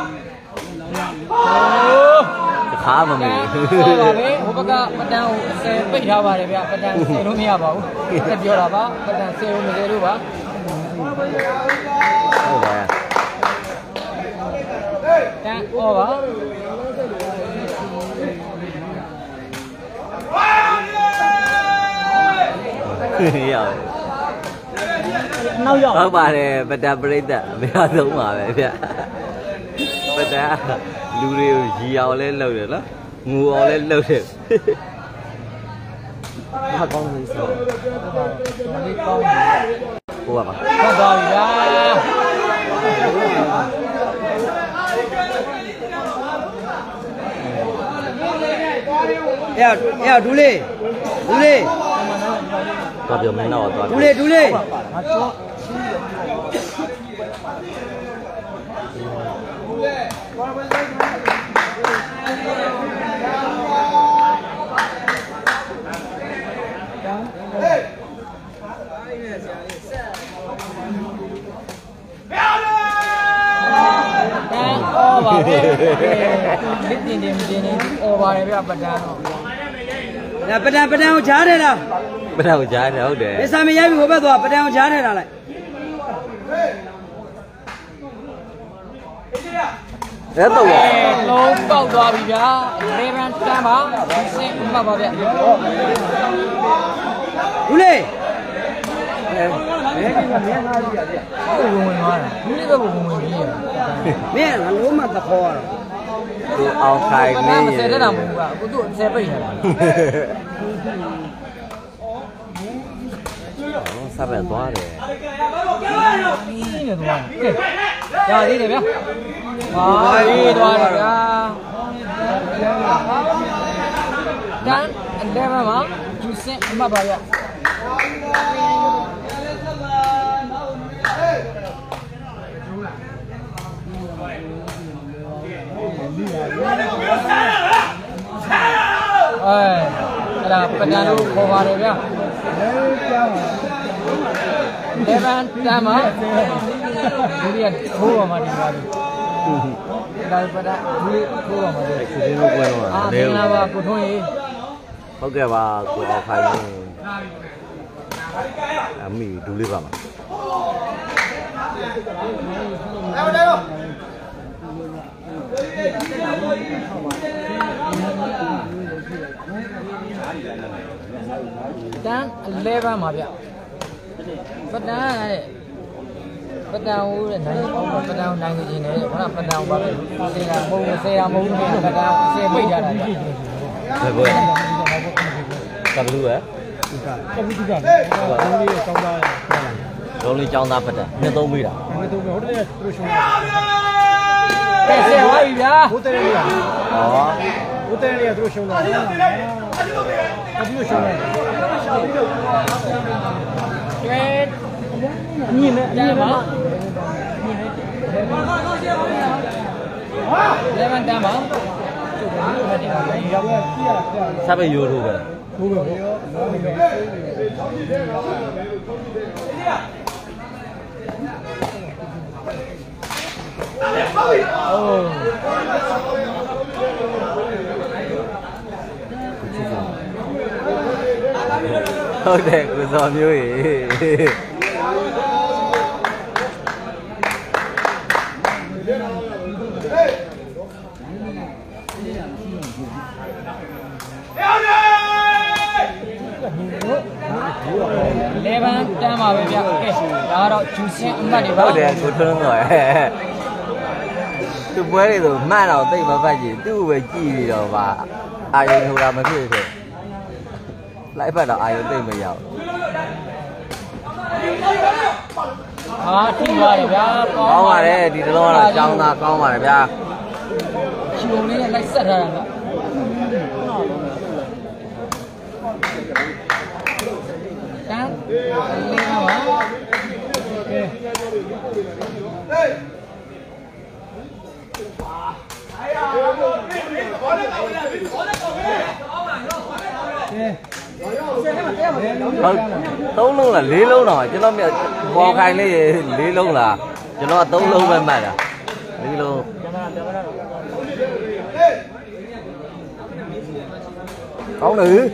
S1: ခါမမေး
S3: ဟုတ်ပါပဲဟိုဘက်ကပတန်းကို10ပိတ်ထားပါတယ်ဗျပတန်း10လို့မရပါဘူးတက်ပြောတာပါပတန်း10လို့မလဲလို့ပါ
S1: ဟုတ်ပါ
S3: တန်းဩပါ
S1: ရောက်
S3: နောက်ရောက်
S1: ဟုတ်ပါတယ်ပဒံပရိသတ်အများဆုံးပါပဲဗျပဒံလူတွေကိုရီအောင်လဲလှုပ်တယ်နော်ငူအောင်လဲလှုပ်တယ်ဟာကောင်းနေစော
S3: တော်လေးကောင်းတယ်
S1: ဟုတ်ပါပါ
S3: ဟုတ်ပါပြီဗျာ
S2: ရဒူးလေး
S1: တော့ပြောမင်းတော့တော့
S2: ဒူးလေး
S3: ငါကြောဩပါပဲလစ်တင်မတင်နေဩပါတယ်ဗျပတန်းတော့
S2: ညပဒံကိုချားတယ်လား
S1: ပဒံကိုကြားတယ်ဟုတ်တယ်
S2: ဒီစာမရိုက်ပြီဟိုဘက်သွားပဒံကိုချားတယ်လားလိုက်
S1: အဲ့တော့
S3: လုံးပေါက်သွားပြီဗျာလေဗန်တန်းပါဒီစင်မှတ်ပါဗျာ
S2: ဒူးလေး
S3: ဘုံဝင်သွားတာဒီနေ့ပဲဘုံဝင်ကြီးရ
S2: မင်းငါလုံးမသခေါ်ရတော့
S1: သူအောင်ခိုင်
S3: ပတ
S1: နေ
S3: န်း
S1: ရ
S3: 10တက်တာမဟုတ်ဘူးကအခုသူ့10ပိတ်နေတာ
S1: စားပဲသွားတယ်
S3: นี่เนี่ยตัวကဲရသေးတယ်ဗျာဟာရေးသွားတယ်ဗျာတန်း11မှာဂျူစင်အမှတ်ပါဗျာအဲ့ဒါပဒံလို့ခေါ်ပါတယ်ဗျာ11တန်းမှာဒီကခိုးပါမှာဒီပါဒီဒါပဒံဒီခိုးပါမှာဒီ
S1: ခုဒီလိုပွဲတော့
S3: အာမင်္ဂလာပါကိုထွန်းရေ
S1: ဟုတ်ကဲ့ပါကိုအောင်ခိုင်အမီဒူလေးပါမှာ တန်း11မှာဗျပဒံတဲ့ပဒံဟိုတဲ့နိုင်ပဒံနိုင်နေခြင်းနဲ့ခဏပဒံဘာပဲစေတာမဟုတ်စေရမဟုတ်ဘူးပဒံအစေပိတ်ရတာဗျဘယ်ပွဲကဘလူးပဲ
S2: ကဘူးကလုံးလေးကောင်းသား
S1: လုံးလေးចောင်းသားပတ်တယ်နှစ်သုံးမိတာ
S2: မင်းတို့ဟိုတည်းကသူရှုံး
S3: ကဲဆယ်သွားပြီဗျာ
S2: ဟိုတည်းလေးက
S1: ဩ
S2: ဟိုတည်းလေးကသူရှုံးတာသူရှုံးတယ်
S3: ကဲညီမဲညီမဲ11တန်းမှာကျုပ်ကဒီလိုနဲ့တင်ပါရောက်
S1: စားပဲရိုးထိုးပဲ
S2: ဘိုးပဲ
S1: ဟုတ်တယ်ကိုစော်မျိုးရေ
S3: 11တန်းမှာပဲဗျကဲဒါကတော့ဂျူစင်အမှတ်တွေပါ
S1: ဟုတ်တယ်ကိုထွန်းတော့သူပွဲတွေဆိုမှတ်တော့တိတ်မပတ်ကြီးသူ့ကိုပဲကြည့်ပြီးတော့ဗာအာယုံထူတာမဖြစ်ဖြစ်လိုက်ဖက်တော့အာယုံတိတ်မရောက်
S3: ဟာထိပါတယ်ဗျာ
S1: ကောင်းပါတယ်ဒီတလုံးကတော့ចောင်းသားကောင်းပါတယ်ဗျာ
S3: ချီုံလေးနဲ့လိုက်ဆက်ထားတာကတန်းလေးပါ
S1: ဟုတ်သုံးလုံးလားလေးလုံးတော့ကျွန်တော်မြတ်ပေါ်ခိုင်လေးလေးလုံးလားကျွန်တော်ကသုံးလုံးပဲမှတ်တာလေးလုံးကောင်းတယ်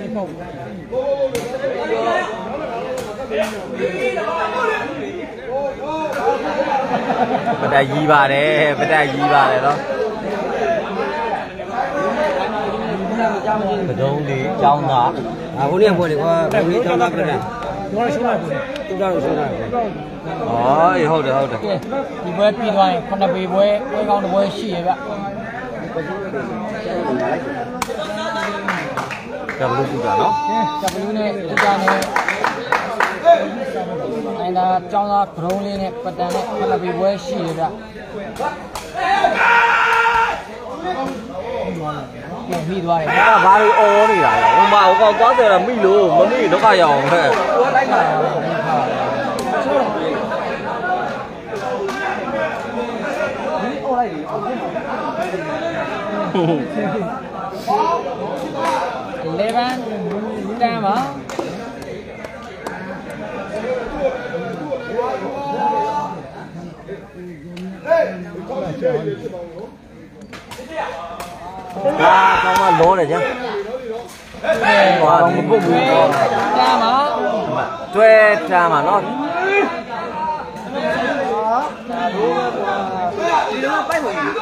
S1: ပဒကြီးပါတယ်ပဒကြီးပါတယ်နော်ပဒုံးလေးចောင်းသား
S4: အခုနေ့ပေါ်တယ်ကွာဘယ်လိုကြောင်းသားပြလဲ
S2: ကျွန်တော်ရှုံးလိုက်ပြီ
S4: သူတို့ရှုံးတာပဲ
S1: ဩဟုတ်တယ်ဟုတ်တယ်
S3: ကဲဒီပွဲပြီးသွားရင်9ပေပွဲကောင်းတစ်ပွဲရှိရဗျ
S1: ကဘလူးကူတာနော်
S3: ကပလူးနဲ့ဒီကနဲ့အဲ့ဒါចောင်းသားဂရုံးလေးနဲ့ပတန်နဲ့9ပေပွဲရှိရဗျပြန်ပြီးသွားတယ်
S1: အဲ့ဒါဘာလို့အော်နေတာလဲဟိုမှာဟိုကောင်သွားတယ်တော့မိလို့မမိဒုက္ခရအောင်ဟဲ့
S3: လိုက်ပါတော့11တန်းမှာ
S1: ဒါကောင်ကလောတယ်ကြာဟွာမပုတ်ဘူးတော့
S3: တန်းမှာ
S1: တွဲတမ်းမှာနော်
S2: ဒီလိုပိုက်ဝင်ပြီ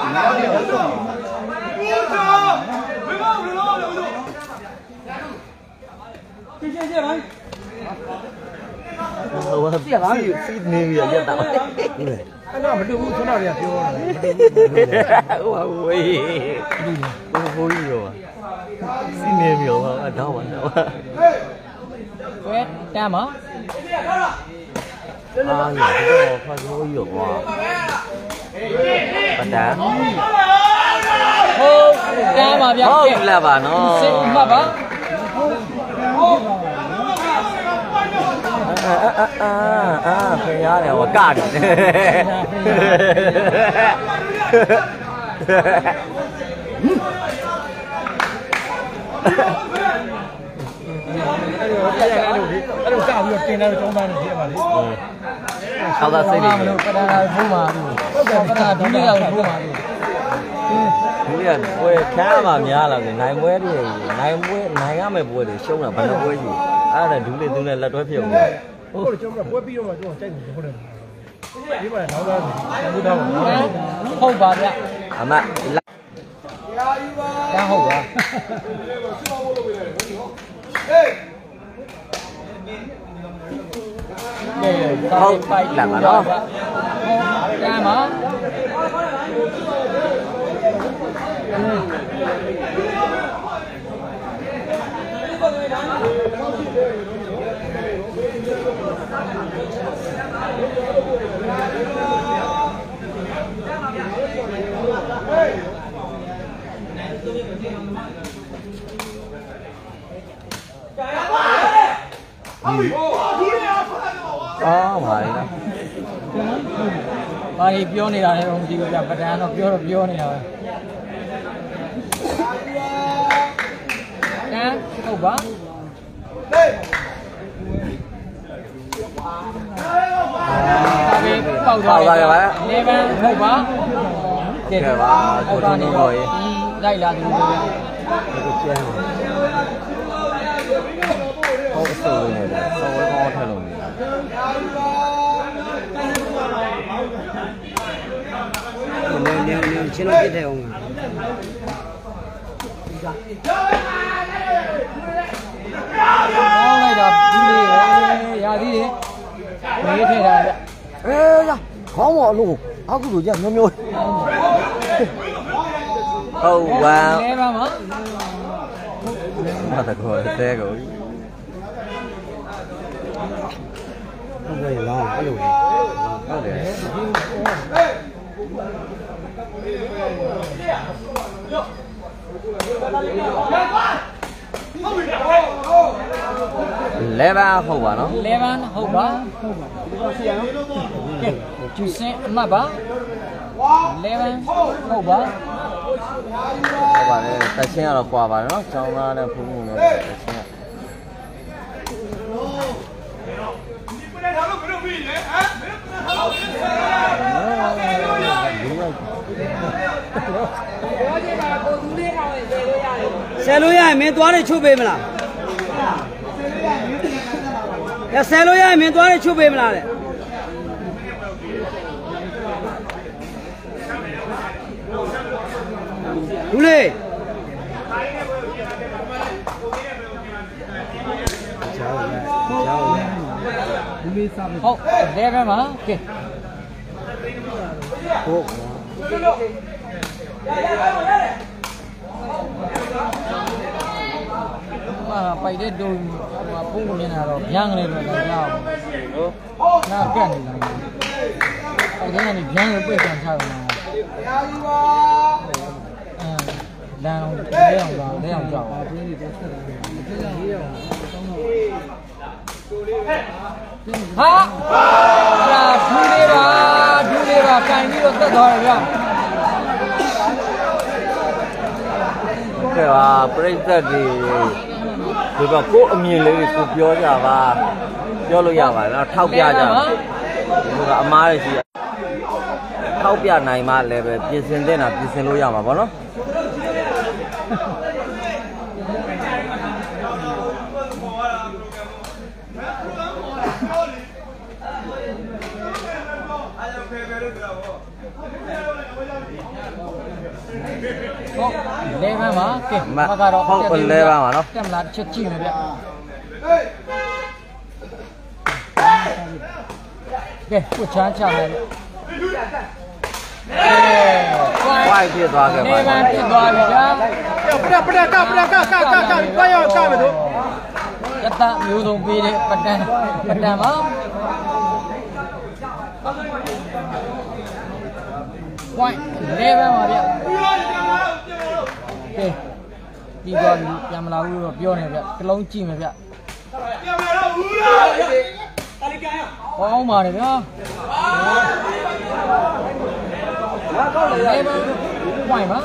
S2: 谢谢来。
S1: ဟိုကစီနေရရက်တော့
S2: အဲ့တော့မတူဘူးဆွမ်းတော်တွေကပြောတယ်
S1: ဟိုဝေးဟိုကြီးရောစီနေမြောအတော့ပါတော့
S3: ကွဲတမ်းမှာ
S1: 啊，有这个快手有啊，不得。
S3: ဟုတ်တန်းပါဗျာ
S1: ဟုတ်လာပါနော်
S3: စိတ်မှတ်ပါ
S1: ခင်ရတယ်ဟောကတယ်
S2: အဲ့လိုကပြီးတော့တင်တယ်တော့ကျောင်းသားတွေဖြစ်ပါလေ
S1: ဆောက်သားစိတ်လေး
S3: မလို့ပဒနာဖုံးပါလို့ဟုတ်ကဲ့ပဒနာဒုတိယကိုဖုံးပါလို့
S1: ဒီကပွဲခမ်းမှာများလာတယ်နိုင်ပွဲတွေနိုင်ရမယ့်ပွဲတွေရှုံးတာဘယ်နှပွဲရှိအဲ့ဒါဒူးလေးသူနဲ့လက်တွဲဖြစ်အောင်
S2: ဟုတ်တယ်ကျွန်တော်ပွဲပြီးတော့မှကျွန်တော်ကြိုက်တယ်ဟုတ်တယ်ဒီမှာနောက်သားဘုရား
S3: ဟုတ်ပါဗျာ
S1: အမလာ
S3: တန်းဟုတ်ပါ
S1: ဟုတ်ပိုက်လာပါနော်
S3: တန်းပါ
S1: အော်ပါလေ
S3: ဘာကြီးပြောနေတာလဲတော့ဒီကပဒန်းတော့ပြောနေတာပဲတန်းဟုတ်ပါဒါပဲပေါက်သွားတယ်လေဗန်ဟုတ်ပါ
S1: ကဲပါကိုထုံးတော့ရေ
S3: လိုက်လာတယ်လို့ပြော
S1: ဒီကျန်းဟုတ်အစိုးရနေတယ်စောဝဲကောင်းထက်လို့နေ
S4: နေချင်းလို့ပြတဲ့အောင်
S3: ကောင်းလိုက်တာဘူးလေးရာသီးတွေမေးထည့်တာဗျ
S1: အေးရခေါင်းပေါ်အလို့အခုလိုကြမျိုးမျိုးဟုတ်ဝမ်း
S3: လဲပါမ
S1: မတကောတဲကို
S4: ဟုတ်ကဲ့လောင်းအဲ့လို
S1: ဟုတ်တယ်လဲပါဟုတ်ပါနော်
S3: လဲပါဟုတ်ပါကျူစင်အမှတ်ပါလဲပါဟုတ်ပါ
S1: ဟုတ်ပါတယ်တက်ချင်းကတော့ကွာပါတယ်နော်ကျောင်းသားနဲ့ဖုန်းဖုန်းနဲ့တက်ချင်းက
S4: ဆယ်လို့ရရင်မင်းသွားတယ်ချုပ်ပေးမလားဆယ်လို့ရရင်မင်းသွားတယ်ချုပ်ပေးမလားတဲ့လူလေး
S3: ဟုတ်လဲပါမကဲ
S4: ဟုတ်
S3: ပိုက်တဲ့တုံးဖုံးကုန်နေတာတော့ရမ်းကလေးတော့ကြောက်ဟုတ်နာကတ်နေတာပိုက်တဲ့ကနေရမ်းကိုပိတ်ကန်ချတော့လမ်းလဲအောင်ကြောက်ဟာဘူးလေးပါကန်ပြီးတော့တက်သွားတယ်ဗျာ
S1: ကဲပါပြိဿတ်တွေဒီကကိုအမြင်လေးကိုပြောကြပါပြောလို့ရပါတယ်နော်ထောက်ပြကြပါဒီကအမားရရှိထောက်ပြနိုင်မှလည်းပဲပြင်ဆင်တဲ့တာပြင်ဆင်လို့ရမှာပေါ့နော်
S3: ဟုတ်လဲပါမှာကဲမကတော့
S1: ဟုတ်လဲပါမှာနော်
S3: တက်မလားတစ်ချက်ကြည့်မယ်ဗျကဲကိုချမ်းချမယ်ဗျ
S1: ဝိုက်ဖြစ်သွားခဲ့ပါ
S3: လဲပါဖြစ်သွားပြီဗျာ
S2: ပရကဘာရောကမယ်တို့
S3: ရတမျိုးစုံပေးတဲ့ပတန်မှာpoint 11ပါဗျကဲဒီကပြန်မလာဘူးတော့ပြောနေဗျတစ်လုံးကြည့်မယ်ဗျပြန်မလာဘူးလားတာလီကန်ရကောင်းပါတယ်ဗျာ11 point ပါ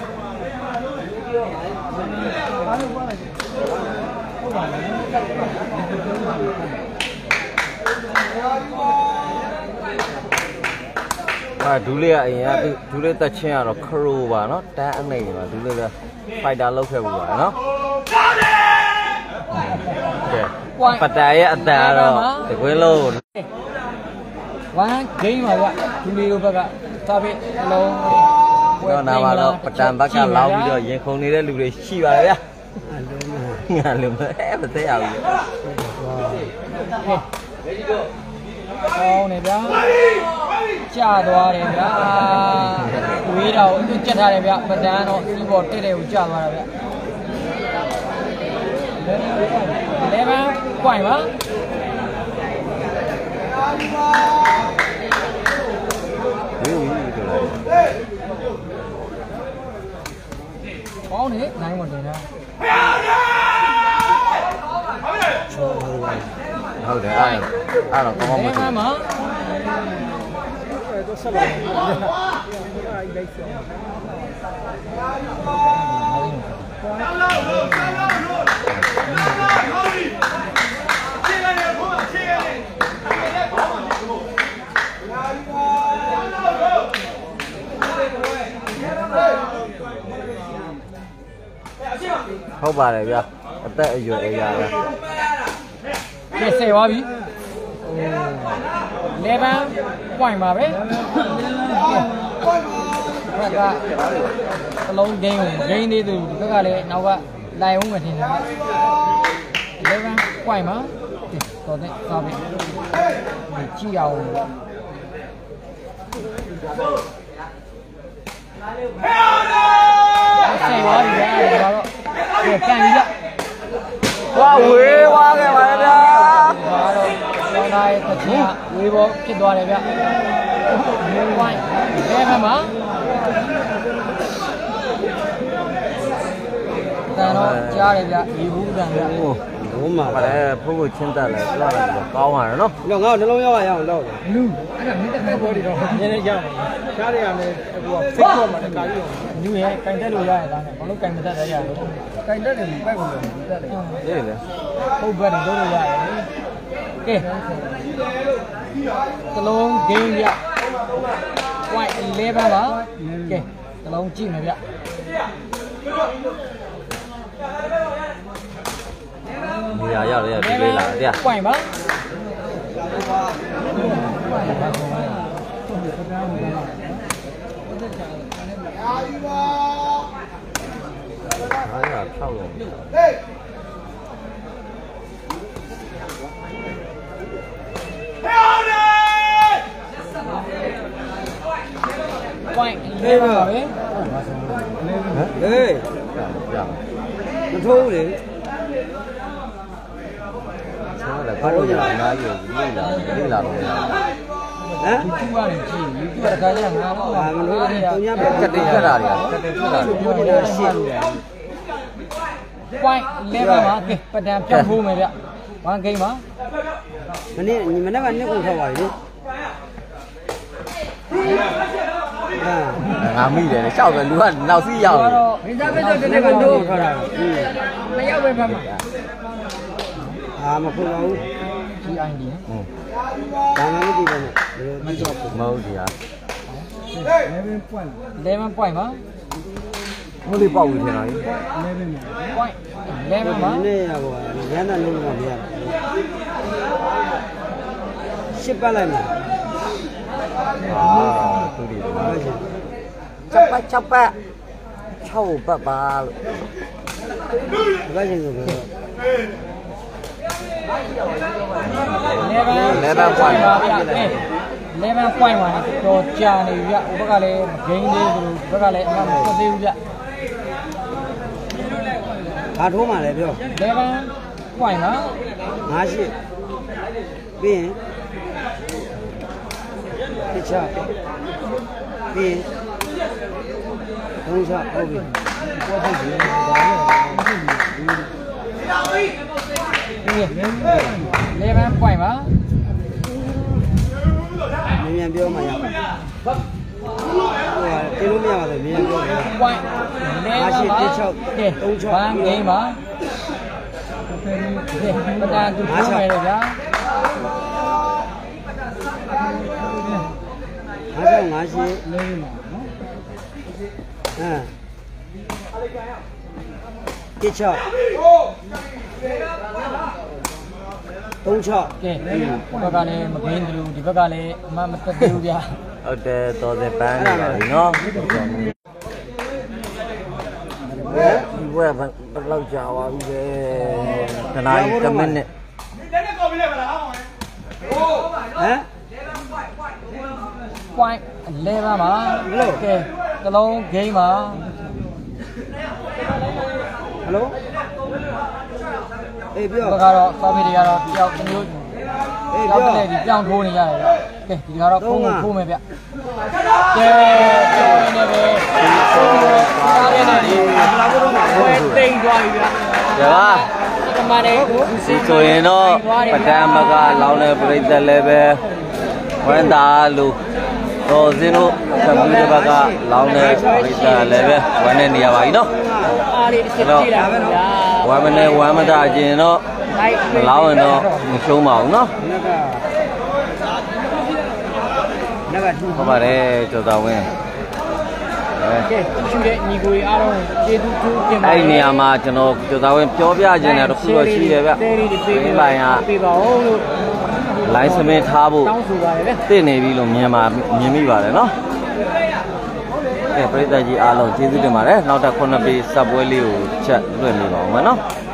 S1: ဒူးလေးကအရင်ကဒူးလေးတက်ချင်းကတော့ခရိုးပါနော်တန်းအနေမှာဒူးလေးကဖိုက်တာလောက်ခဲ့ဘူးပါနော်ကဲပတာရဲ့အတန်ကတော့တကွင်းလုံး
S3: 1 game ပါဗျဒူးလေးတို့ဘက်ကသာပိအလုံး
S1: တော့နာပါတော့ပတန်ဘက်ကလောက်ပြီးတော့ရင်ခုန်နေတဲ့လူတွေရှိပါတယ်ဗျာငါလုံးမသိရဘူး
S3: ကောင်းနေဗျာကျသွားတယ်ဗျာဝေးတော့သူကြက်ထားတယ်ဗျပဒန်းတော့စီးပေါ်တက်တယ်ကိုကျသွားတာဗျ11 point ပါကောင်းနေနိုင်ဝင်တယ်နော်
S1: ဟုတ်တယ်အဲ့တော့ကောင်းမှမသိဘူး
S2: တော့ဆက်လာတယ်
S1: ဟုတ်ပါတယ်ဗျာအသက်အရွယ်အရာပဲ
S3: ကဲဆယ်သွားပြီ11 point ပါပဲဘက်ကအလုံးဂိမ်းကိုဂိမ်းသေးသူဒီဘက်ကလည်းနောက်ကလိုက်အောင်မထင်ဘူး11 point ပါတော်တဲ့စားပြီကြည့်အောင်ဆယ်သွားပြီဗျာဒါတော့ကန်ပြီဗျ
S1: ဝါဝေးသွားခဲ့ပါဗျာ
S3: ဒါတော့ကျောင်းသားရဲ့တစ်ချင်းကဝေးပေါ်ဖြစ်သွားတယ်ဗျဝိုင်းအဲမှာတန်တော့ကြားတယ်ဗျရေဘူးတန်ဗျ
S1: ဘုံမှာပါတယ်ဖုတ်ချင်းတက်လဲပြလာတယ်ကောင်းပါတယ်နော်
S2: ငါနှလုံးရောက်ရအောင်လောက်တယ်
S3: လူအဲ့ဒါမင်းတက်မဲ့ပေါ်တယ်တော့
S2: နည်းနည်းရမယ်ရှားရရမယ်အခုကဖိတ်တော့မှတခါကြီး
S3: လူရဲ့ကင်တက်လို့ရရတာနဲ့ဘာလို့ကင်မတက်ရရလဲ
S2: ကင်တက်တယ်ပိုက်ကုန်တယ်တက်တယ်
S1: အေးလေ
S3: ဟုတ်ဘက်တော့လို့ရတယ်ကဲတလုံးဂိမ်းဗျpoint 11ပါကဲတလုံးကြည့်မယ်ဗျ
S1: နေရာရောက်ရပြီလေလားတရား
S3: point ပါ
S1: အားရ6လုံး
S3: point 11ပါပဲ
S2: ဟေးမထိုးလေ
S1: ဆောတယ်ဘာလို့ရအများကြီးလေလာတော့
S2: ဟမ်
S3: ကျူးရတယ်ကြည့် YouTube တခါကျငါတော့
S2: မလို့တုံရပဲ
S1: ကတိထွက်တာတွေကကတိထွက်တာ
S3: ပြောနေတာရှင်းpoint 11ပါကဲပဒံပြောင်းဖို့မယ်ဗျဘာဂိမ်းပါ
S2: မနေ့ကနှစ်ခုထွက်သွားပြီ
S1: ငါမိတယ်ရှောက်တယ်လူကနောက်စီးရောက်တယ်
S3: မိသားပဲတော့တနေ့ကတော့
S2: ထွက်တာ
S3: မရောက်ပဲဖတ်မှာ
S2: မဖွင့်ပါဘူး
S3: GID
S2: ဘာမှမသိပါနဲ့
S1: မကြောက်ဘူးမဟုတ်ဒီဟာ
S3: 11 point ပါ
S1: မလို့ပေါက်ပြီးထင်တာလေ
S3: point 11ပါ
S2: နည်းရပါရန်တဲ့လုံးကမရရှစ်ပတ်လိုက်မှာ
S1: သူဒီ6ပတ်6ပတ်ပါလို့
S2: ဘာချင်းဆိုတော့
S3: 11 point ပါဗျ11 point ပါတော့ကြာနေပြီဗျဟိုဘက်ကလည်းမဂိမ်းသေးဘူးဘက်ကလည်းအမှမဆက်သေးဘူးဗျ
S2: ဘာထိုးမှလဲပြော
S3: 11 ပွိုင်ပါ
S4: 58ပြီးရင်တစ်ချပြီးရင်သုံးချဟုတ်ပြီဘောထုတ်ပြီ
S3: လေဘန်ပွိုင်ပါ
S4: မြန်ပြောမှရပါတင်လို့မရပါဘူးမြန်ပြောတယ်
S3: ပွိုင်လေဘန်ပါကဲဘန်ဂိမ်းပါပဒန်သူပြောမယ်လေဗျာ
S4: 58လေးပါနော်ဟမ်တစ်ချ36
S3: ကဲဘက်ကလည်းမဂိမ်းတယ်လို့ဒီဘက်ကလည်းအမှမတက်သေးဘူးဗျာ
S1: ဟုတ်တယ်တော်စင်ပန်းနေပါပြီနော်ဒီဘက်ဘယ်လောက်ကြာသွားပြီလဲခဏကြီး1မိနစ်
S4: ဟမ်
S3: ပွိုင်လေဘန်ပါကဲကလုံးဂိမ်းပါ
S4: ဟယ်လိုအေးပြော
S3: ဘက်ကတော့စောမီတွေကတော့တယောက်တစ်မျိုး
S4: အေး
S3: ကြော
S4: ပြော
S3: က်တဲ့ဒီပြောင်းထိုးနေရတယ်ဗျကဲဒီကတော့ဖုန်းကိုဖိုးမယ်ဗျကဲပြောနေတယ်ပဲစားရတဲ့ဒီဝဲတိန်သွားပြီဗျ
S1: ဒါပါ
S3: ဒီမှာနေ
S1: ဒီဆိုရင်တော့ပဒံမကလောင်းတဲ့ပြိသက်လည်းပဲဝမ်းသာလို့တော်စင်းတို့ကပူတဲ့ဘက်ကလောင်းတဲ့ပြိသက်လည်းပဲဝမ်းနေနေရပါပြီနော်
S3: အားလေးတစ်ချက်ကြည့်တာဗျာ
S1: ဝမ်းမနဲ့ဝမ်းမတာကျင်တော့လောင်းရင်တော့မရှုံးပါဘူးနော်
S4: နက်ကထူ
S1: ဟုတ်ပါတယ်ကျော်သာဝင်း
S3: ကဲချူတဲ့ညီကိုတွေအားလုံးကျေးဇူးထူးတင်ပါ
S1: အဲ့ဒီနေရာမှာကျွန်တော်ကျော်သာဝင်းပြောပြခြင်းတဲ့တစ်ခုတော့ရှိတယ်ဗျ
S3: တဲရီတွေပေး
S1: လိုင်းက
S3: ပေးပါဦးလို့
S1: လိုင်းစမင်းထားဖို့
S3: တောင်းဆိုပါတယ်ဗျ
S1: တင့်နေပြီလို့မြင်မိပါတယ်နော်ကဲပရိသတ်ကြီးအားလုံးကျေးဇူးတင်ပါတယ်နောက်ထပ်9ပေစပ်ပွဲလေးကိုချက်လွှင့်နေပါဦးမယ်နော်